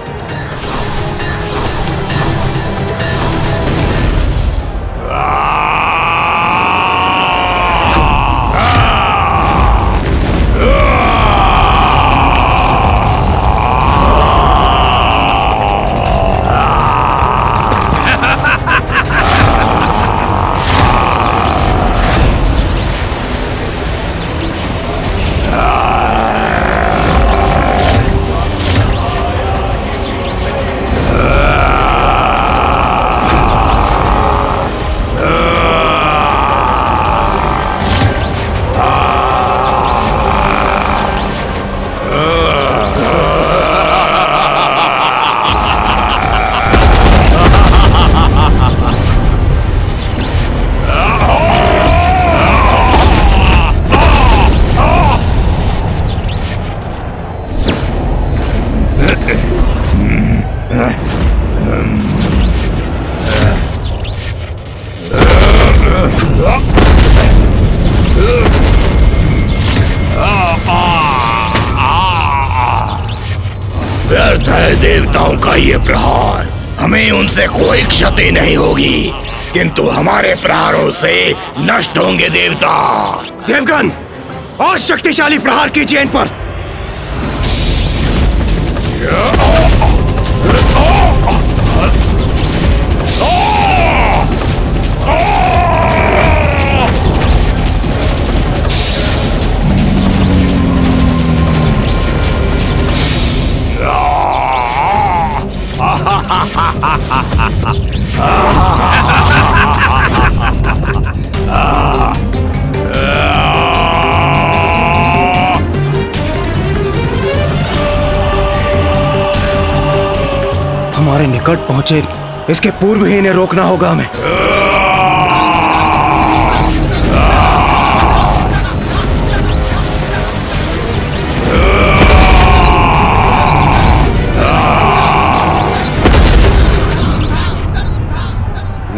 व्यर्थ है देवताओं का ये प्रहार, हमें उनसे कोई क्षति नहीं होगी, किंतु हमारे प्रहारों से नष्ट होंगे देवता। देवगण, और शक्तिशाली प्रहार कीजिए इन पर। हमारे निकट पहुंचे, इसके पूर्व ही इन्हें रोकना होगा हमें।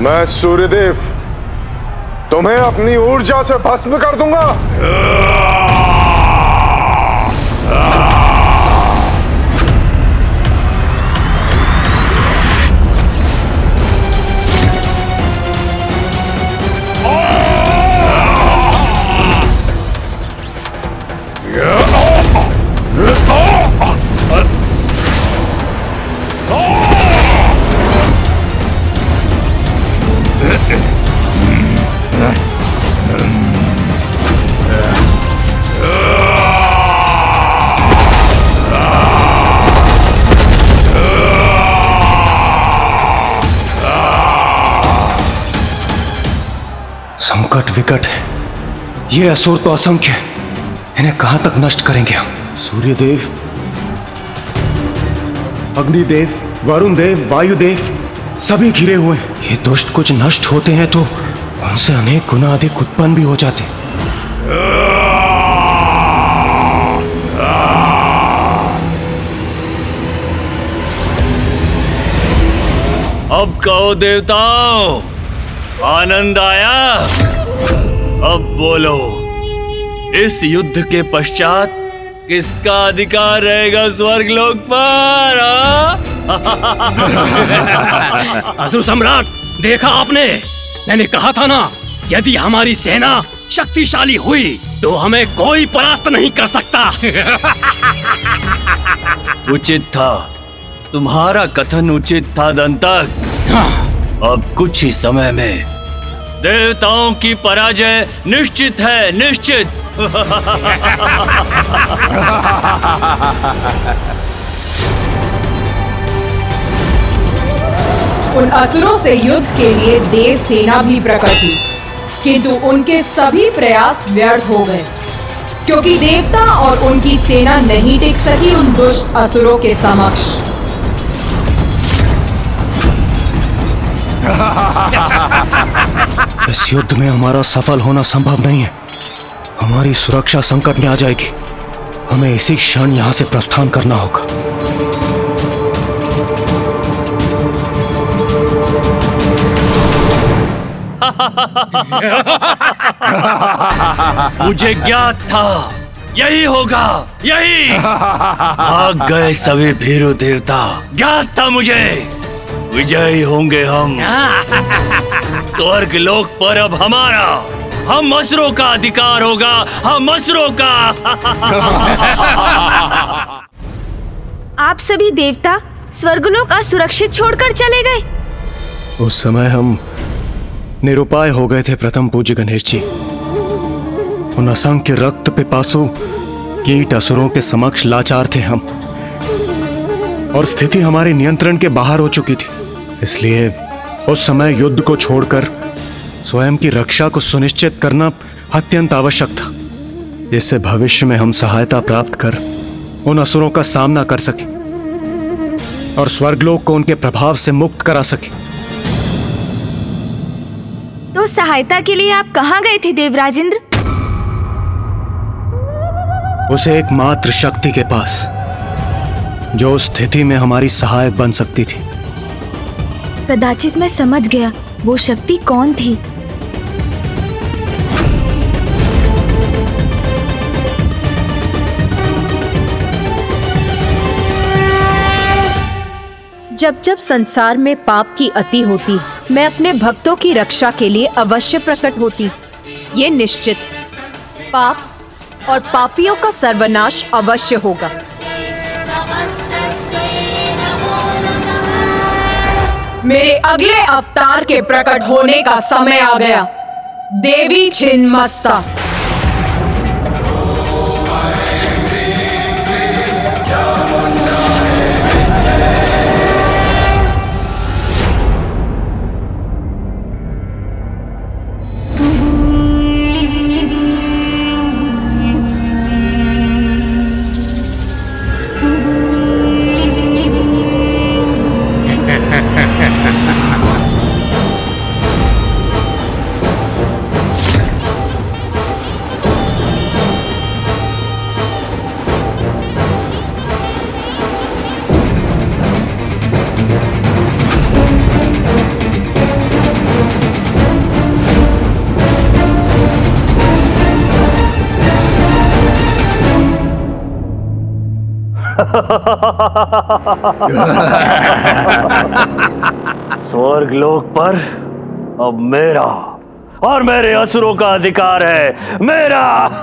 मैं सूर्यदेव तुम्हें अपनी ऊर्जा से भस्म कर दूंगा। संकट विकट है, ये असुर तो असंख्य है, इन्हें कहां तक नष्ट करेंगे हम? सूर्यदेव, अग्निदेव, वरुण देव, वायुदेव सभी घिरे हुए हैं। ये दुष्ट कुछ नष्ट होते हैं तो उनसे अनेक गुना अधिक उत्पन्न भी हो जाते। अब कहो देवताओं, आनंद आया? अब बोलो, इस युद्ध के पश्चात किसका अधिकार रहेगा स्वर्गलोक पर? असुर सम्राट, देखा आपने, मैंने कहा था ना, यदि हमारी सेना शक्तिशाली हुई तो हमें कोई परास्त नहीं कर सकता। उचित था, तुम्हारा कथन उचित था दंतक। अब कुछ ही समय में देवताओं की पराजय निश्चित है, निश्चित। उन असुरों से युद्ध के लिए देव सेना भी प्रकट हुई, किंतु उनके सभी प्रयास व्यर्थ हो गए, क्योंकि देवता और उनकी सेना नहीं टिक सकी उन दुष्ट असुरों के समक्ष। इस युद्ध में हमारा सफल होना संभव नहीं है। हमारी सुरक्षा संकट में आ जाएगी। हमें इसी क्षण यहां से प्रस्थान करना होगा। मुझे ज्ञात था यही होगा, यही। भाग गए सभी भीरू देवता, ज्ञात था मुझे विजयी होंगे हम। स्वर्ग लोक पर अब हमारा, हम असुरों का अधिकार होगा, हम असुरों का। आप सभी देवता स्वर्गलोक असुरक्षित छोड़कर चले गए। उस समय हम निरुपाय हो गए थे प्रथम पूज्य गणेश जी। उन असंख्य रक्त पिपासु कीट असुरों के समक्ष लाचार थे हम, और स्थिति हमारे नियंत्रण के बाहर हो चुकी थी। इसलिए उस समय युद्ध को छोड़कर स्वयं की रक्षा को सुनिश्चित करना अत्यंत आवश्यक था, जिससे भविष्य में हम सहायता प्राप्त कर उन असुरों का सामना कर सके और स्वर्गलोक को उनके प्रभाव से मुक्त करा सके। तो सहायता के लिए आप कहाँ गए थे देवराजेंद्र? उस एकमात्र शक्ति के पास जो उस स्थिति में हमारी सहायक बन सकती थी। कदाचित मैं समझ गया वो शक्ति कौन थी। जब जब संसार में पाप की अति होती, मैं अपने भक्तों की रक्षा के लिए अवश्य प्रकट होती। ये निश्चित, पाप और पापियों का सर्वनाश अवश्य होगा। मेरे अगले अवतार के प्रकट होने का समय आ गया। देवी छिन्नमस्ता। स्वर्ग लोक पर अब मेरा और मेरे असुरों का अधिकार है, मेरा।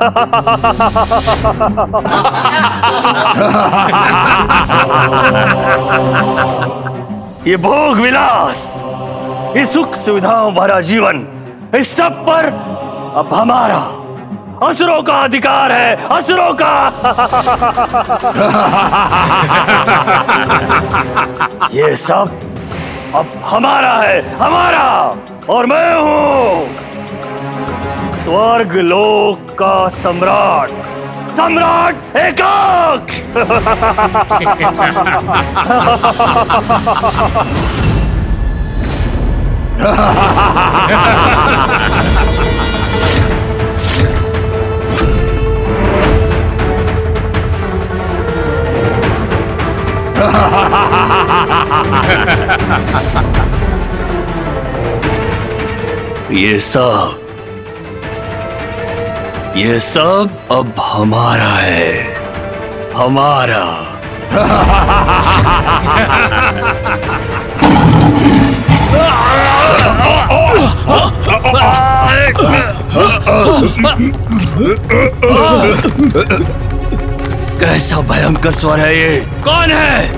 ये भोग विलास, ये सुख सुविधाओं भरा जीवन, इस सब पर अब हमारा असुरों का अधिकार है, असुरों का। ये सब अब हमारा है, हमारा। और मैं हूं स्वर्ग लोक का सम्राट, सम्राट एकाक्ष। ये सब ये सब अब हमारा है, हमारा। कैसा भयंकर स्वर है ये? कौन है?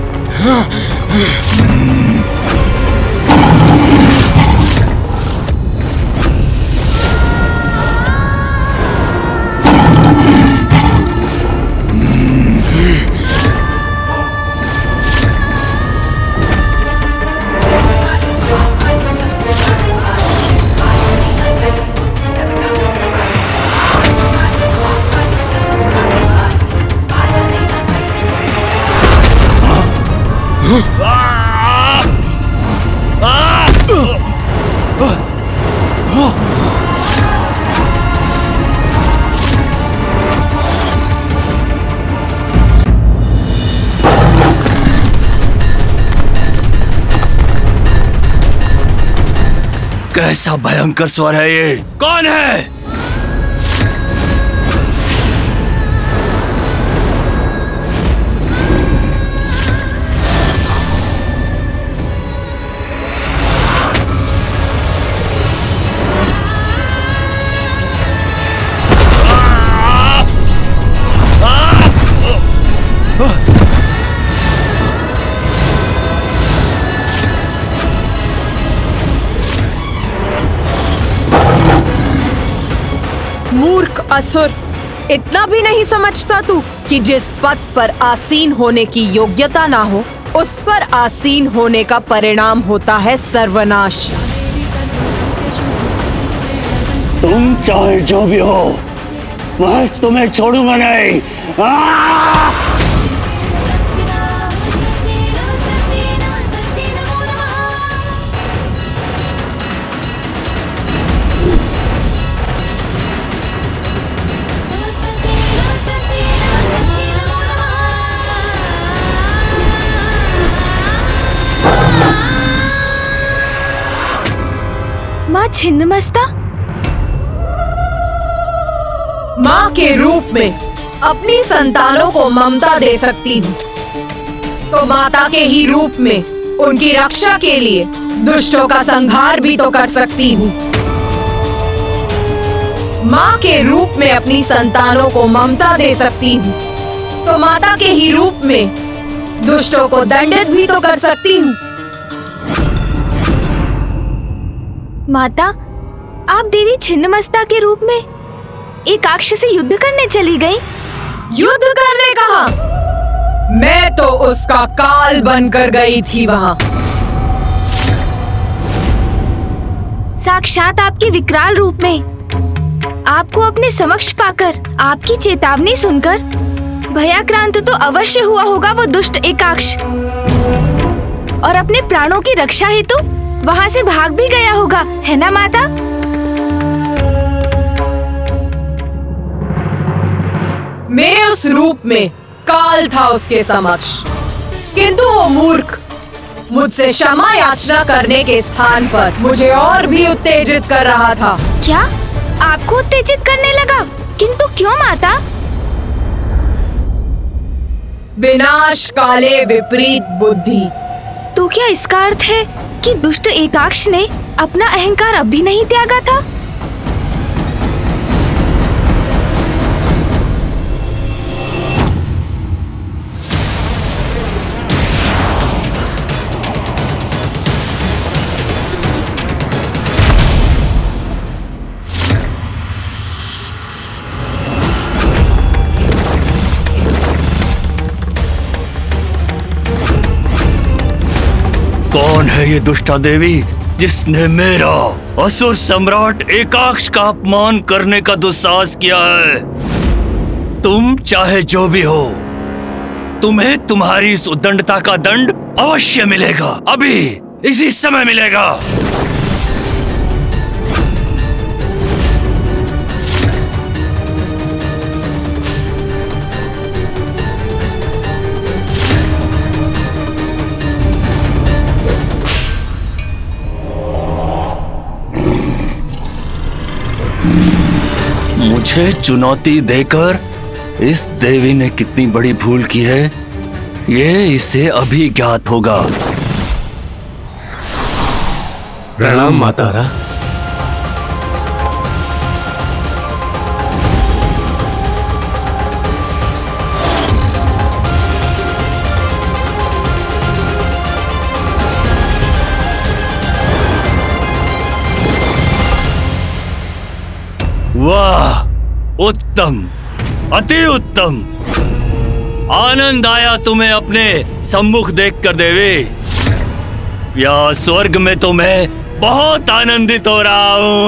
कैसा भयंकर स्वर है ये? कौन है? असुर, इतना भी नहीं समझता तू कि जिस पद पर आसीन होने की योग्यता ना हो, उस पर आसीन होने का परिणाम होता है सर्वनाश। तुम चाहे जो भी हो, मैं तुम्हें छोड़ूंगा नहीं। माँ छिन्नमस्ता, माँ के रूप में अपनी संतानों को ममता दे सकती हूँ, तो माता के ही रूप में उनकी रक्षा के लिए दुष्टों का संहार भी तो कर सकती हूँ। माँ के रूप में अपनी संतानों को ममता दे सकती हूँ, तो माता के ही रूप में दुष्टों को दंडित भी तो कर सकती हूँ। माता, आप देवी छिन्नमस्ता के रूप में एकाक्ष से युद्ध करने चली गई? युद्ध करने कहा? मैं तो उसका काल बनकर गई थी वहाँ। साक्षात आपके विकराल रूप में आपको अपने समक्ष पाकर, आपकी चेतावनी सुनकर भयाक्रांत तो अवश्य हुआ होगा वो दुष्ट एकाक्ष, और अपने प्राणों की रक्षा हेतु तो वहाँ से भाग भी गया होगा, है ना माता? मेरे उस रूप में काल था उसके समक्ष, किंतु वो मूर्ख मुझसे क्षमा याचना करने के स्थान पर मुझे और भी उत्तेजित कर रहा था। क्या? आपको उत्तेजित करने लगा? किंतु क्यों माता? विनाश काले विपरीत बुद्धि। तो क्या इसका अर्थ है कि दुष्ट एकाक्ष ने अपना अहंकार अब भी नहीं त्यागा था? कौन है ये दुष्टा देवी जिसने मेरा असुर सम्राट एकाक्ष का अपमान करने का दुस्साहस किया है? तुम चाहे जो भी हो, तुम्हें तुम्हारी इस उद्दंडता का दंड अवश्य मिलेगा, अभी इसी समय मिलेगा। मुझे चुनौती देकर इस देवी ने कितनी बड़ी भूल की है, ये इसे अभी ज्ञात होगा। प्रणाम मातारा। वाह, उत्तम, अति उत्तम। आनंद आया तुम्हें अपने सम्मुख देखकर देवी। या स्वर्ग में तो मैं बहुत आनंदित हो रहा हूँ।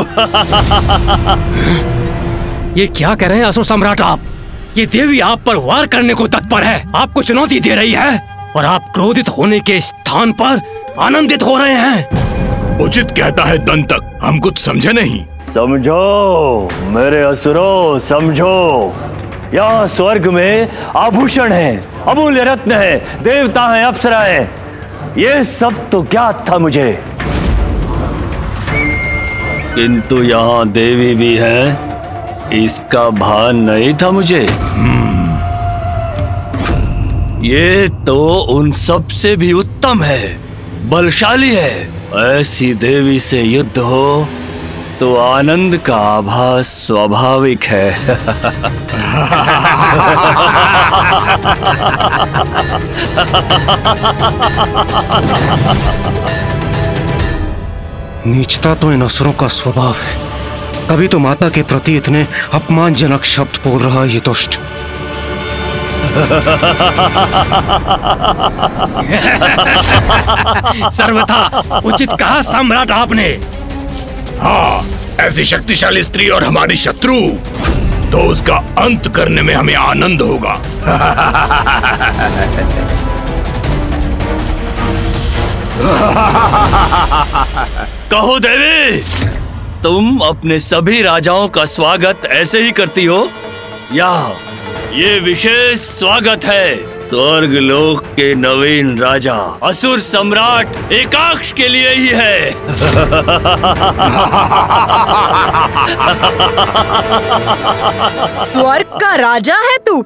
ये क्या कह रहे हैं असुर सम्राट आप? ये देवी आप पर वार करने को तत्पर है, आपको चुनौती दे रही है और आप क्रोधित होने के स्थान पर आनंदित हो रहे हैं। उचित कहता है दंतक, हम कुछ समझे नहीं। समझो मेरे असुरों, समझो। यहाँ स्वर्ग में आभूषण है, अमूल्य रत्न है, देवता हैं, अप्सरा हैं, ये सब तो ज्ञात था मुझे, किंतु यहाँ देवी भी है, इसका भान नहीं था मुझे। ये तो उन सब से भी उत्तम है, बलशाली है। ऐसी देवी से युद्ध हो तो आनंद का आभास स्वाभाविक है। नीचता तो इन असुरों का स्वभाव है, तभी तो माता के प्रति इतने अपमानजनक शब्द बोल रहा है ये दुष्ट। सर्वथा उचित कहा सम्राट आपने। हाँ, ऐसी शक्तिशाली स्त्री और हमारी शत्रु, तो उसका अंत करने में हमें आनंद होगा। कहो देवी, तुम अपने सभी राजाओं का स्वागत ऐसे ही करती हो या ये विशेष स्वागत है स्वर्ग लोक के नवीन राजा असुर सम्राट एकाक्ष के लिए ही है? स्वर्ग का राजा है तू?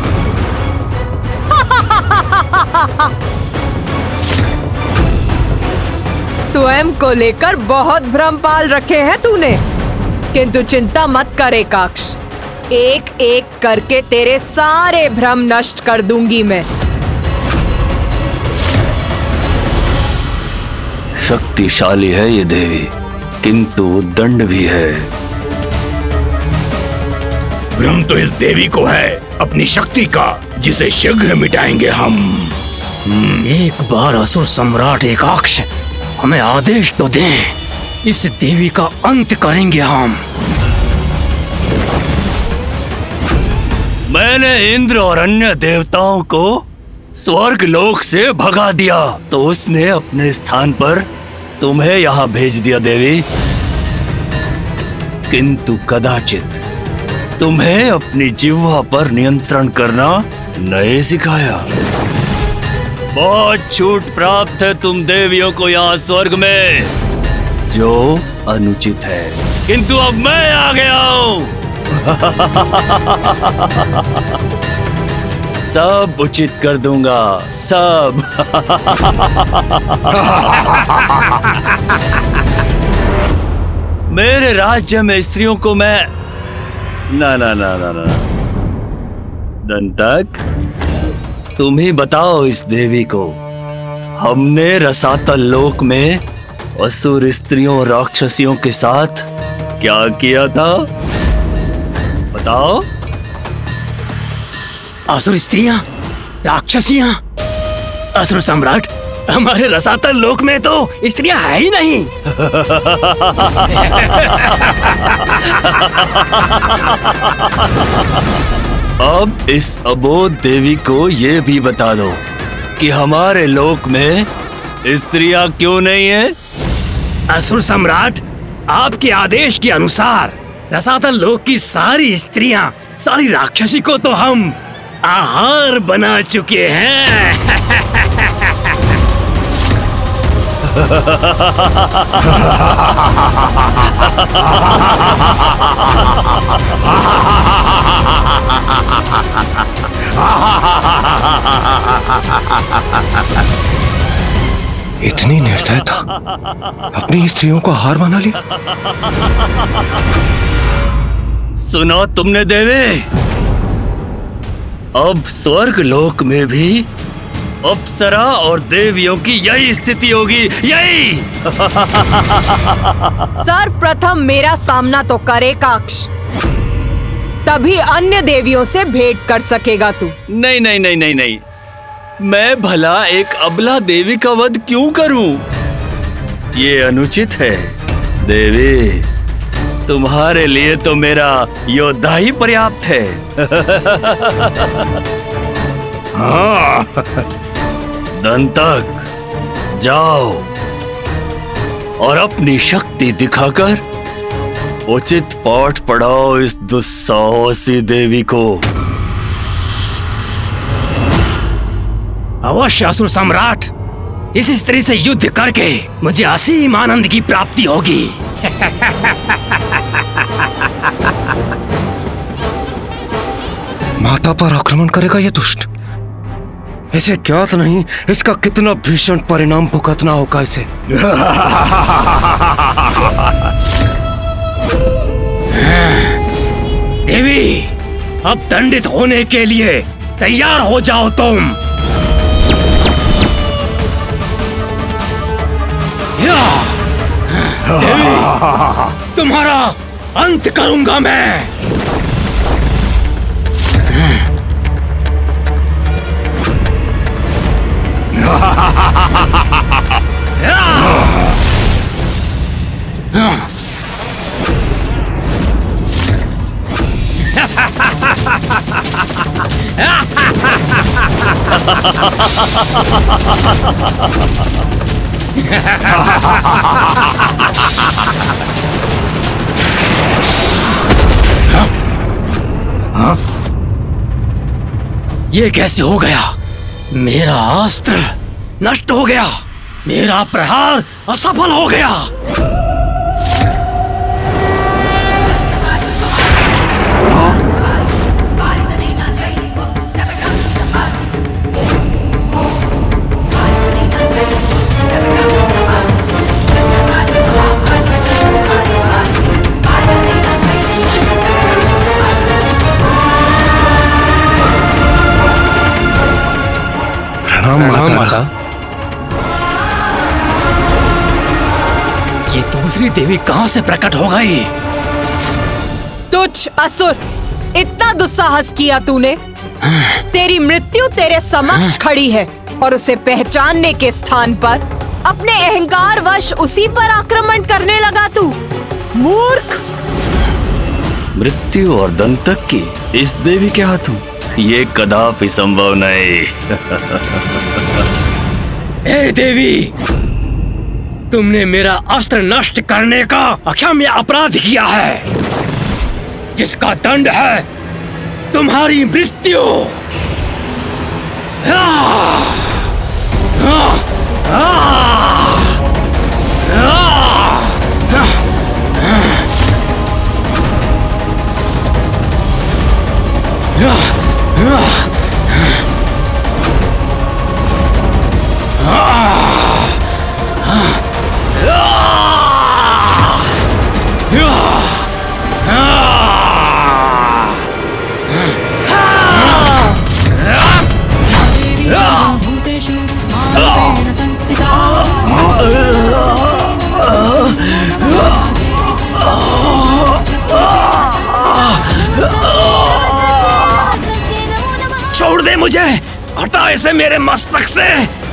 स्वयं को लेकर बहुत भ्रम पाल रखे हैं तूने, किंतु चिंता मत कर एकाक्ष, एक एक करके तेरे सारे भ्रम नष्ट कर दूंगी मैं। शक्तिशाली है ये देवी, किंतु दंड भी है। भ्रम तो इस देवी को है अपनी शक्ति का, जिसे शीघ्र मिटाएंगे हम। एक बार असुर सम्राट एकाक्ष हमें आदेश तो दें, इस देवी का अंत करेंगे हम। मैंने इंद्र और अन्य देवताओं को स्वर्ग लोक से भगा दिया, तो उसने अपने स्थान पर तुम्हें यहाँ भेज दिया देवी, किंतु कदाचित तुम्हें अपनी जिह्वा पर नियंत्रण करना नहीं सिखाया। बहुत छूट प्राप्त है तुम देवियों को यहाँ स्वर्ग में, जो अनुचित है, किंतु अब मैं आ गया हूँ। सब उचित कर दूंगा, सब। मेरे राज्य में स्त्रियों को मैं ना ना ना ना ना दंतक, तुम ही बताओ इस देवी को, हमने रसातल लोक में असुर स्त्रियों और राक्षसियों के साथ क्या किया था? बताओ। असुर स्त्रियां, राक्षसियां, असुर सम्राट, हमारे रसातल लोक में तो स्त्रियां है ही नहीं। अब इस अबोध देवी को ये भी बता दो कि हमारे लोक में स्त्रियां क्यों नहीं है? असुर सम्राट, आपके आदेश के अनुसार रसातल लोक की सारी स्त्रियां, सारी राक्षसी को तो हम आहार बना चुके हैं। इतनी निर्दयता, अपनी स्त्रियों को आहार बना लिया। सुनो तुमने देवी, अब स्वर्ग लोक में भी अप्सरा और देवियों की यही स्थिति होगी, यही। सर्वप्रथम मेरा सामना तो करे काक्ष, तभी अन्य देवियों से भेंट कर सकेगा तू। नहीं नहीं नहीं नहीं नहीं, मैं भला एक अबला देवी का वध क्यों करूं? ये अनुचित है देवी। तुम्हारे लिए तो मेरा योद्धा ही पर्याप्त है। हाँ। दंतक, जाओ और अपनी शक्ति दिखाकर उचित पाठ पढ़ाओ इस दुस्साहसी देवी को। अवश्य असुर सम्राट, इस स्त्री से युद्ध करके मुझे असीम आनंद की प्राप्ति होगी। माता पर आक्रमण करेगा ये दुष्ट। इसे ज्ञात नहीं इसका कितना भीषण परिणाम भुगतना होगा इसे। देवी, अब दंडित होने के लिए तैयार हो जाओ तुम। देवी, तुम्हारा अंत करूंगा मैं। ये कैसे हो गया? मेरा अस्त्र नष्ट हो गया, मेरा प्रहार असफल हो गया। प्रणाम माता। ये दूसरी देवी कहां से प्रकट हो गई? तुच्छ असुर, इतना दुस्साहस किया तूने। तेरी मृत्यु तेरे समक्ष खड़ी है और उसे पहचानने के स्थान पर अपने अहंकार वश उसी पर आक्रमण करने लगा तू। मूर्ख! मृत्यु और दंतक की इस देवी के हाथों ये कदापि संभव नहीं। ए देवी, तुमने मेरा अस्त्र नष्ट करने का अक्षम्य अपराध किया है, जिसका दंड है तुम्हारी मृत्यु। छोड़ दे मुझे, हटा इसे मेरे मस्तक से।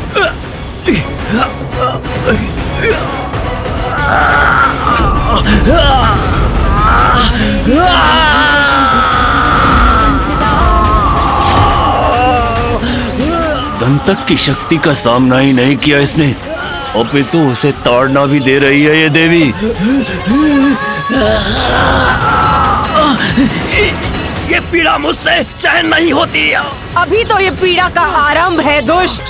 दंतक की शक्ति का सामना ही नहीं किया इसने, अपितु उसे ताड़ना भी दे रही है ये देवी। ये पीड़ा मुझसे सहन नहीं होती। अभी तो ये पीड़ा का आरंभ है दुष्ट।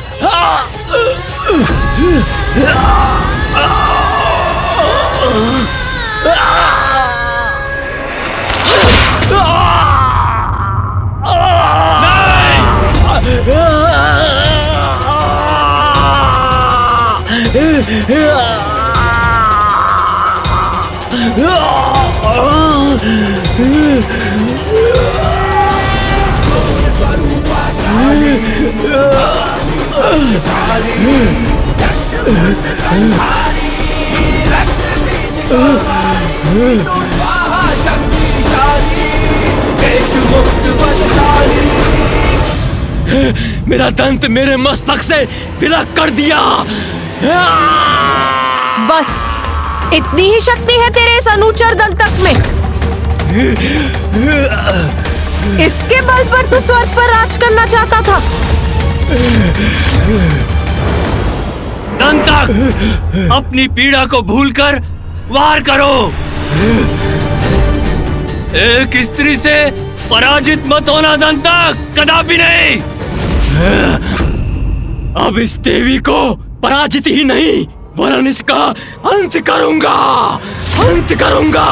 मेरा दंत मेरे मस्तक से विलग कर दिया। बस इतनी ही शक्ति है तेरे इस अनुचर दंतक में। इसके बल पर तू स्वर्ग पर राज करना चाहता था। दंतक, अपनी पीड़ा को भूलकर वार करो। एक स्त्री से पराजित मत होना दंतक, कदापि नहीं। अब इस देवी को पराजित ही नहीं वरन इसका अंत करूंगा, अंत करूंगा।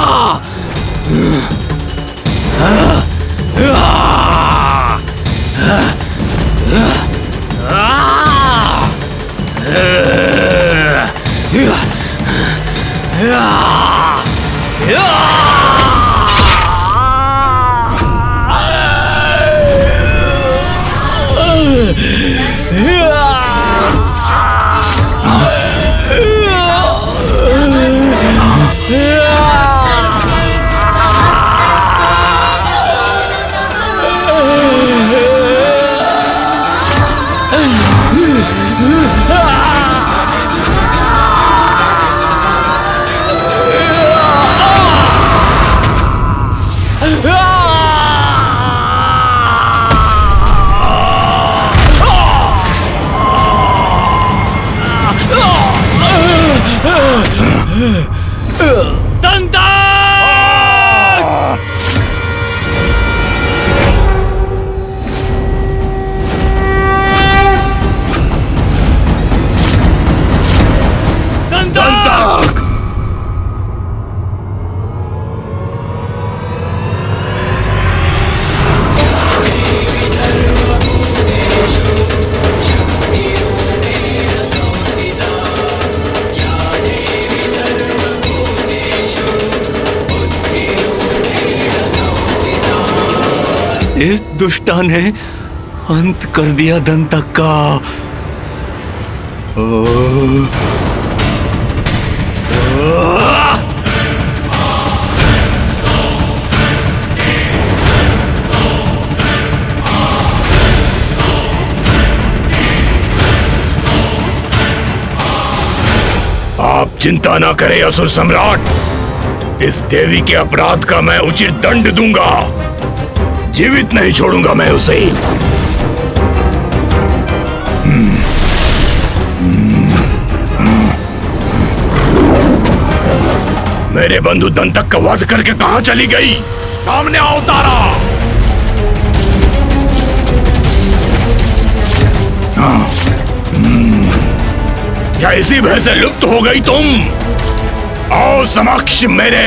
इस दुष्टा ने अंत कर दिया दंतक का। ओ, ओ, आप चिंता ना करें असुर सम्राट, इस देवी के अपराध का मैं उचित दंड दूंगा। जीवित नहीं छोड़ूंगा मैं उसे। मेरे बंधु दंतक का वध करके कहां चली गई? सामने आओ तारा। क्या इसी भय से लुप्त हो गई तुम? आओ समक्ष मेरे।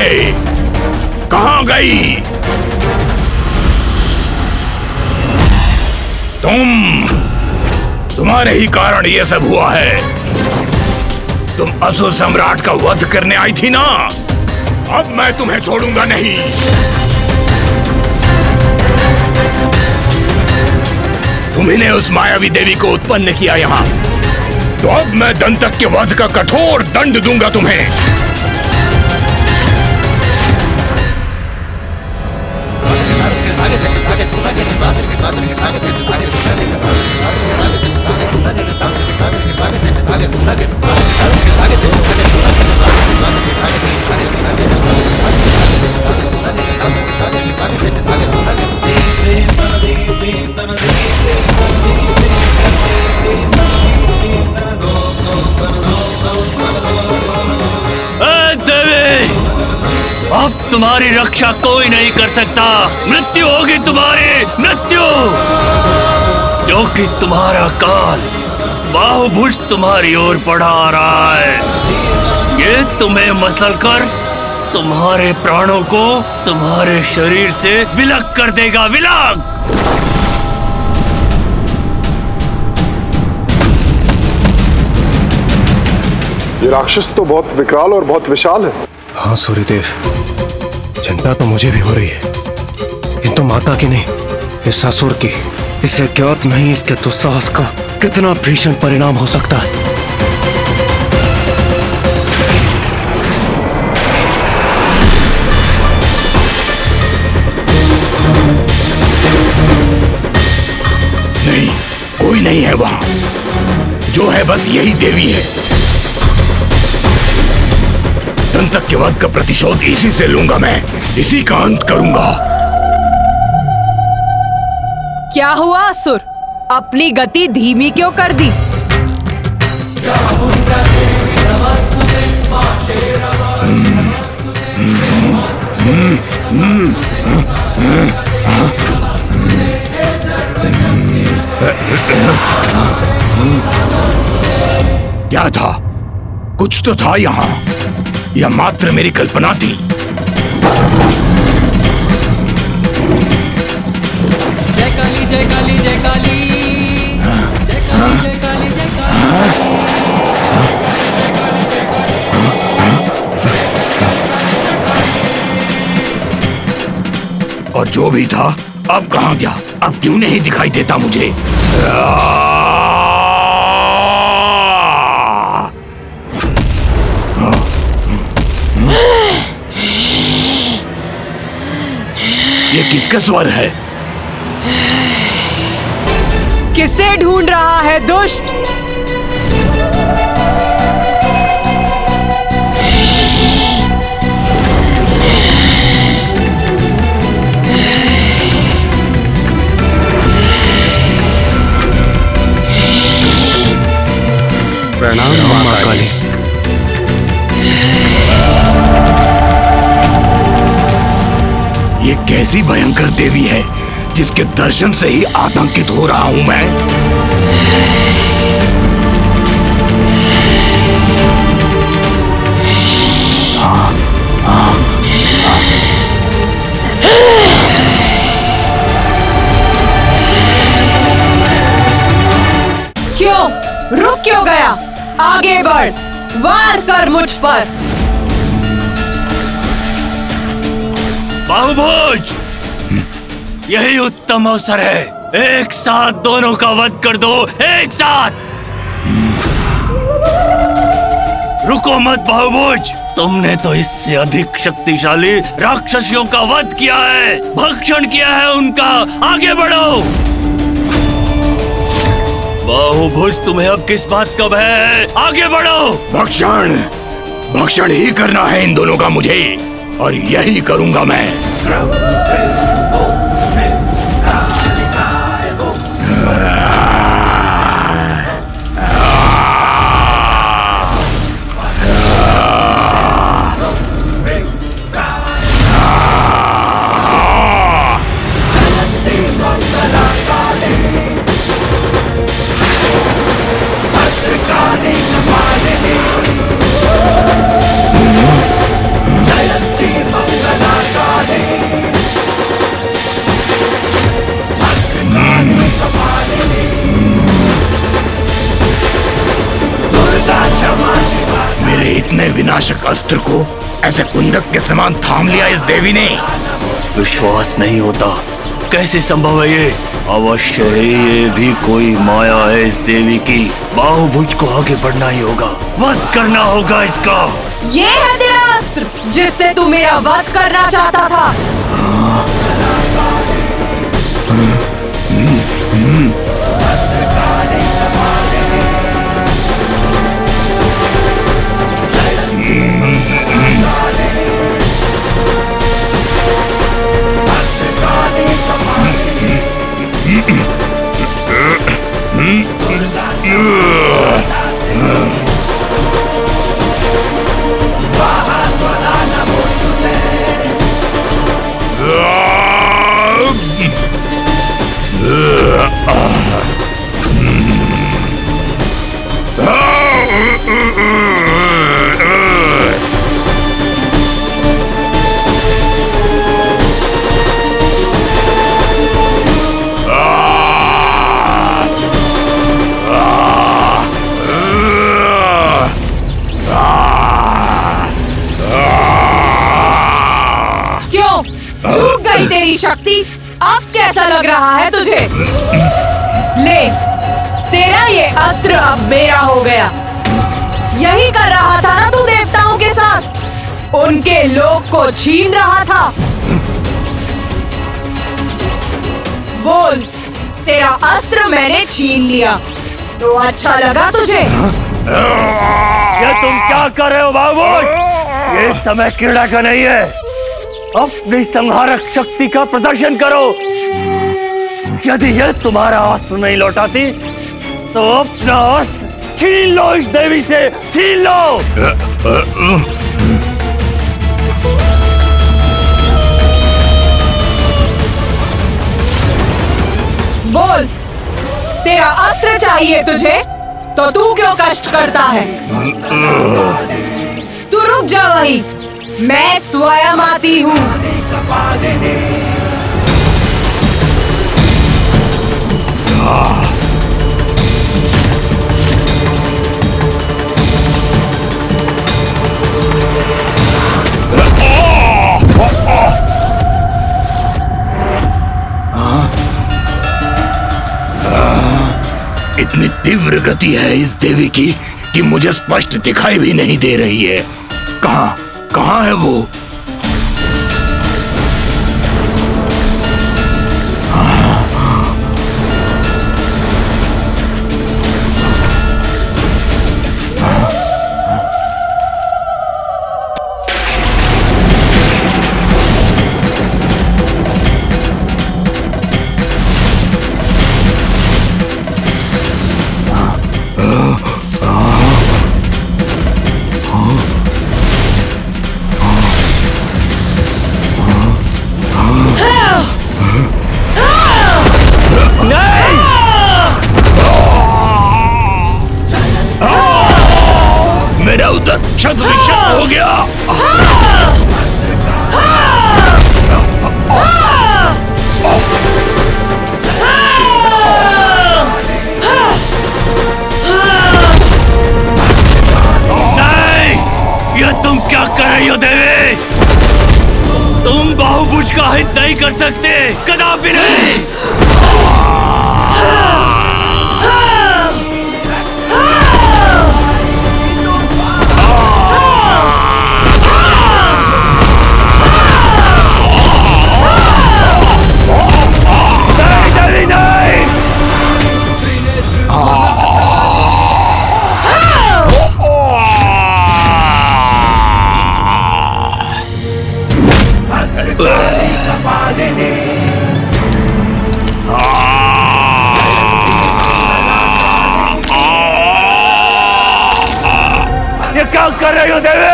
कहां गई? तुम तुम्हारे ही कारण ये सब हुआ है। तुम असुर सम्राट का वध करने आई थी ना, अब मैं तुम्हें छोड़ूंगा नहीं। तुम्ही ने उस मायावी देवी को उत्पन्न किया यहाँ, तो अब मैं दंतक के वध का कठोर दंड दूंगा तुम्हें। अब तुम्हारी रक्षा कोई नहीं कर सकता। मृत्यु होगी तुम्हारी, मृत्यु, क्योंकि तुम्हारा काल बाहुभुज तुम्हारी ओर बढ़ा आ रहा है। ये तुम्हें मसल कर तुम्हारे प्राणों को तुम्हारे शरीर से विलग कर देगा, विलग। ये राक्षस तो बहुत विकराल और बहुत विशाल है। हाँ सूर्यदेव, चिंता तो मुझे भी हो रही है, किंतु माता की नहीं, इस असुर की। इसे ज्ञात नहीं इसके दुस्साहस का कितना भीषण परिणाम हो सकता है। नहीं, कोई नहीं है वहां। जो है बस यही देवी है। दंतक के वध का प्रतिशोध इसी से लूंगा मैं, इसी का अंत करूंगा। क्या हुआ असुर, अपनी गति धीमी क्यों कर दी? क्या था? कुछ तो था यहाँ, यह मात्र मेरी कल्पना थी। जय काली जय काली जय काली जय काली जय काली जय काली। और जो भी था अब कहाँ गया? अब क्यों नहीं दिखाई देता मुझे? ये किसका स्वर है? किसे ढूंढ रहा है दुष्ट? प्रणाम मां काली। ये कैसी भयंकर देवी है जिसके दर्शन से ही आतंकित हो रहा हूं मैं। हाँ, हाँ, हाँ। क्यों रुक क्यों गया? आगे बढ़, वार कर मुझ पर। बाहुभुज, यही उत्तम अवसर है। एक साथ दोनों का वध कर दो, एक साथ। रुको मत बाहुभुज, तुमने तो इससे अधिक शक्तिशाली राक्षसियों का वध किया है, भक्षण किया है उनका। आगे बढ़ो। बाहुभुज, तुम्हें अब किस बात का भय है? आगे बढ़ो। भक्षण भक्षण ही करना है इन दोनों का मुझे, और यही करूंगा मैं। विनाशक अस्त्र को ऐसे कुंदक के समान थाम लिया इस देवी ने। विश्वास नहीं होता, कैसे संभव है ये? अवश्य ही ये भी कोई माया है इस देवी की। बाहुभुज को आगे बढ़ना ही होगा, वध करना होगा इसका। ये है तेरा अस्त्र जिससे तू मेरा वध करना चाहता था। तेरी शक्ति अब कैसा लग रहा है तुझे? ले, तेरा ये अस्त्र अब मेरा हो गया। यही कर रहा था ना तू देवताओं के साथ, उनके लोक को छीन रहा था। बोल, तेरा अस्त्र मैंने छीन लिया तो अच्छा लगा तुझे? ये तुम क्या कर रहे हो बाबू? ये समय क्रीड़ा का नहीं है, अपनी संहारक शक्ति का प्रदर्शन करो। यदि यह तुम्हारा अस्त्र नहीं लौटाती तो अपना अस्त्र छीन लो इस देवी से, छीन लो। बोल, तेरा अस्त्र चाहिए तुझे तो तू क्यों कष्ट करता है? तू रुक जा वहीं, मैं स्वयं आती हूँ। इतनी तीव्र गति है इस देवी की कि मुझे स्पष्ट दिखाई भी नहीं दे रही है। कहाँ कहाँ है वो? हो गया। नहीं, यह तुम क्या कर रही हो देवी? तुम बाहुभुज का हित नहीं कर सकते, कदापि नहीं। ये क्या कर रही हो देवी?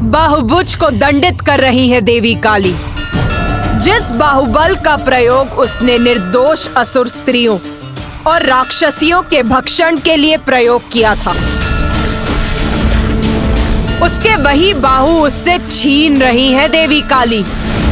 बाहुबुज को दंडित कर रही है देवी काली। जिस बाहुबल का प्रयोग उसने निर्दोष असुर स्त्रियों और राक्षसियों के भक्षण के लिए प्रयोग किया था, उसके वही बाहु उससे छीन रही है देवी काली।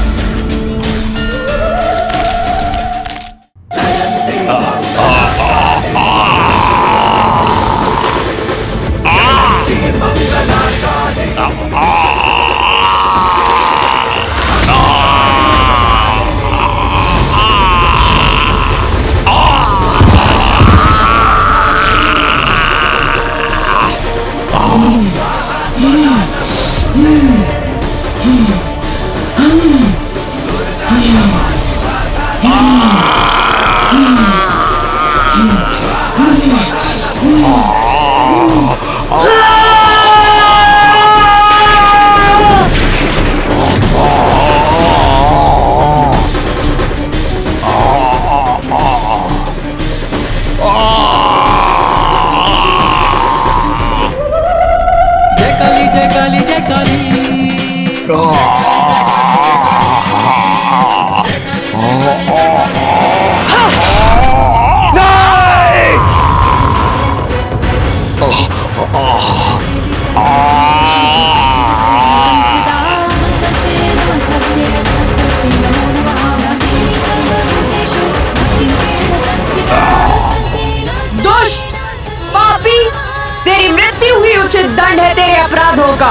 दंड है तेरे अपराधों का।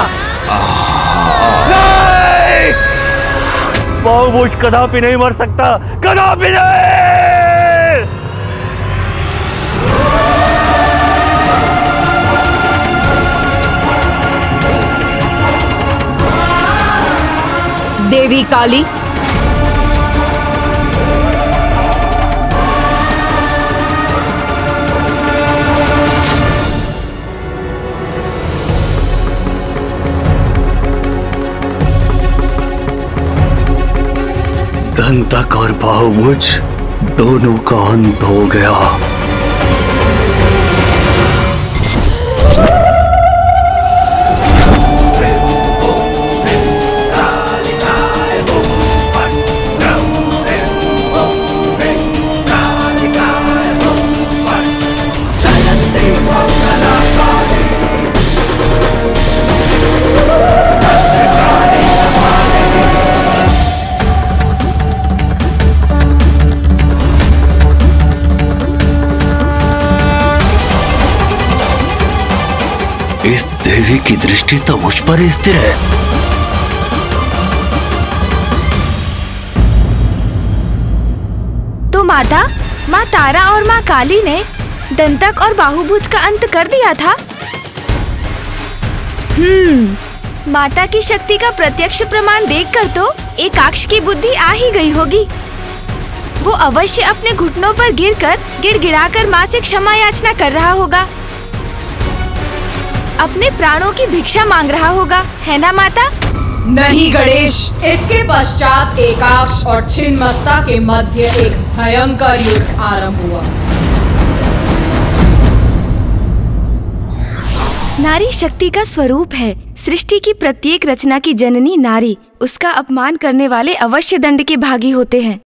नहीं! बाहुबुज कदापि नहीं मर सकता, कदापि नहीं! देवी काली, दंतक और बाहुबुज दोनों का अंत हो गया। इस देवी की दृष्टि तो मुझ पर स्थिर है। तो माता, माँ तारा और माँ काली ने दंतक और बाहुबुज का अंत कर दिया था। हम्म, माता की शक्ति का प्रत्यक्ष प्रमाण देखकर तो एकाक्ष की बुद्धि आ ही गई होगी। वो अवश्य अपने घुटनों पर गिरकर गिड़गिड़ाकर माँ से क्षमा याचना कर रहा होगा, अपने प्राणों की भिक्षा मांग रहा होगा, है ना माता? नहीं गणेश, इसके पश्चात एकाक्ष और छिन्नमस्ता के मध्य एक भयंकर युद्ध आरंभ हुआ। नारी शक्ति का स्वरूप है। सृष्टि की प्रत्येक रचना की जननी नारी। उसका अपमान करने वाले अवश्य दंड के भागी होते हैं।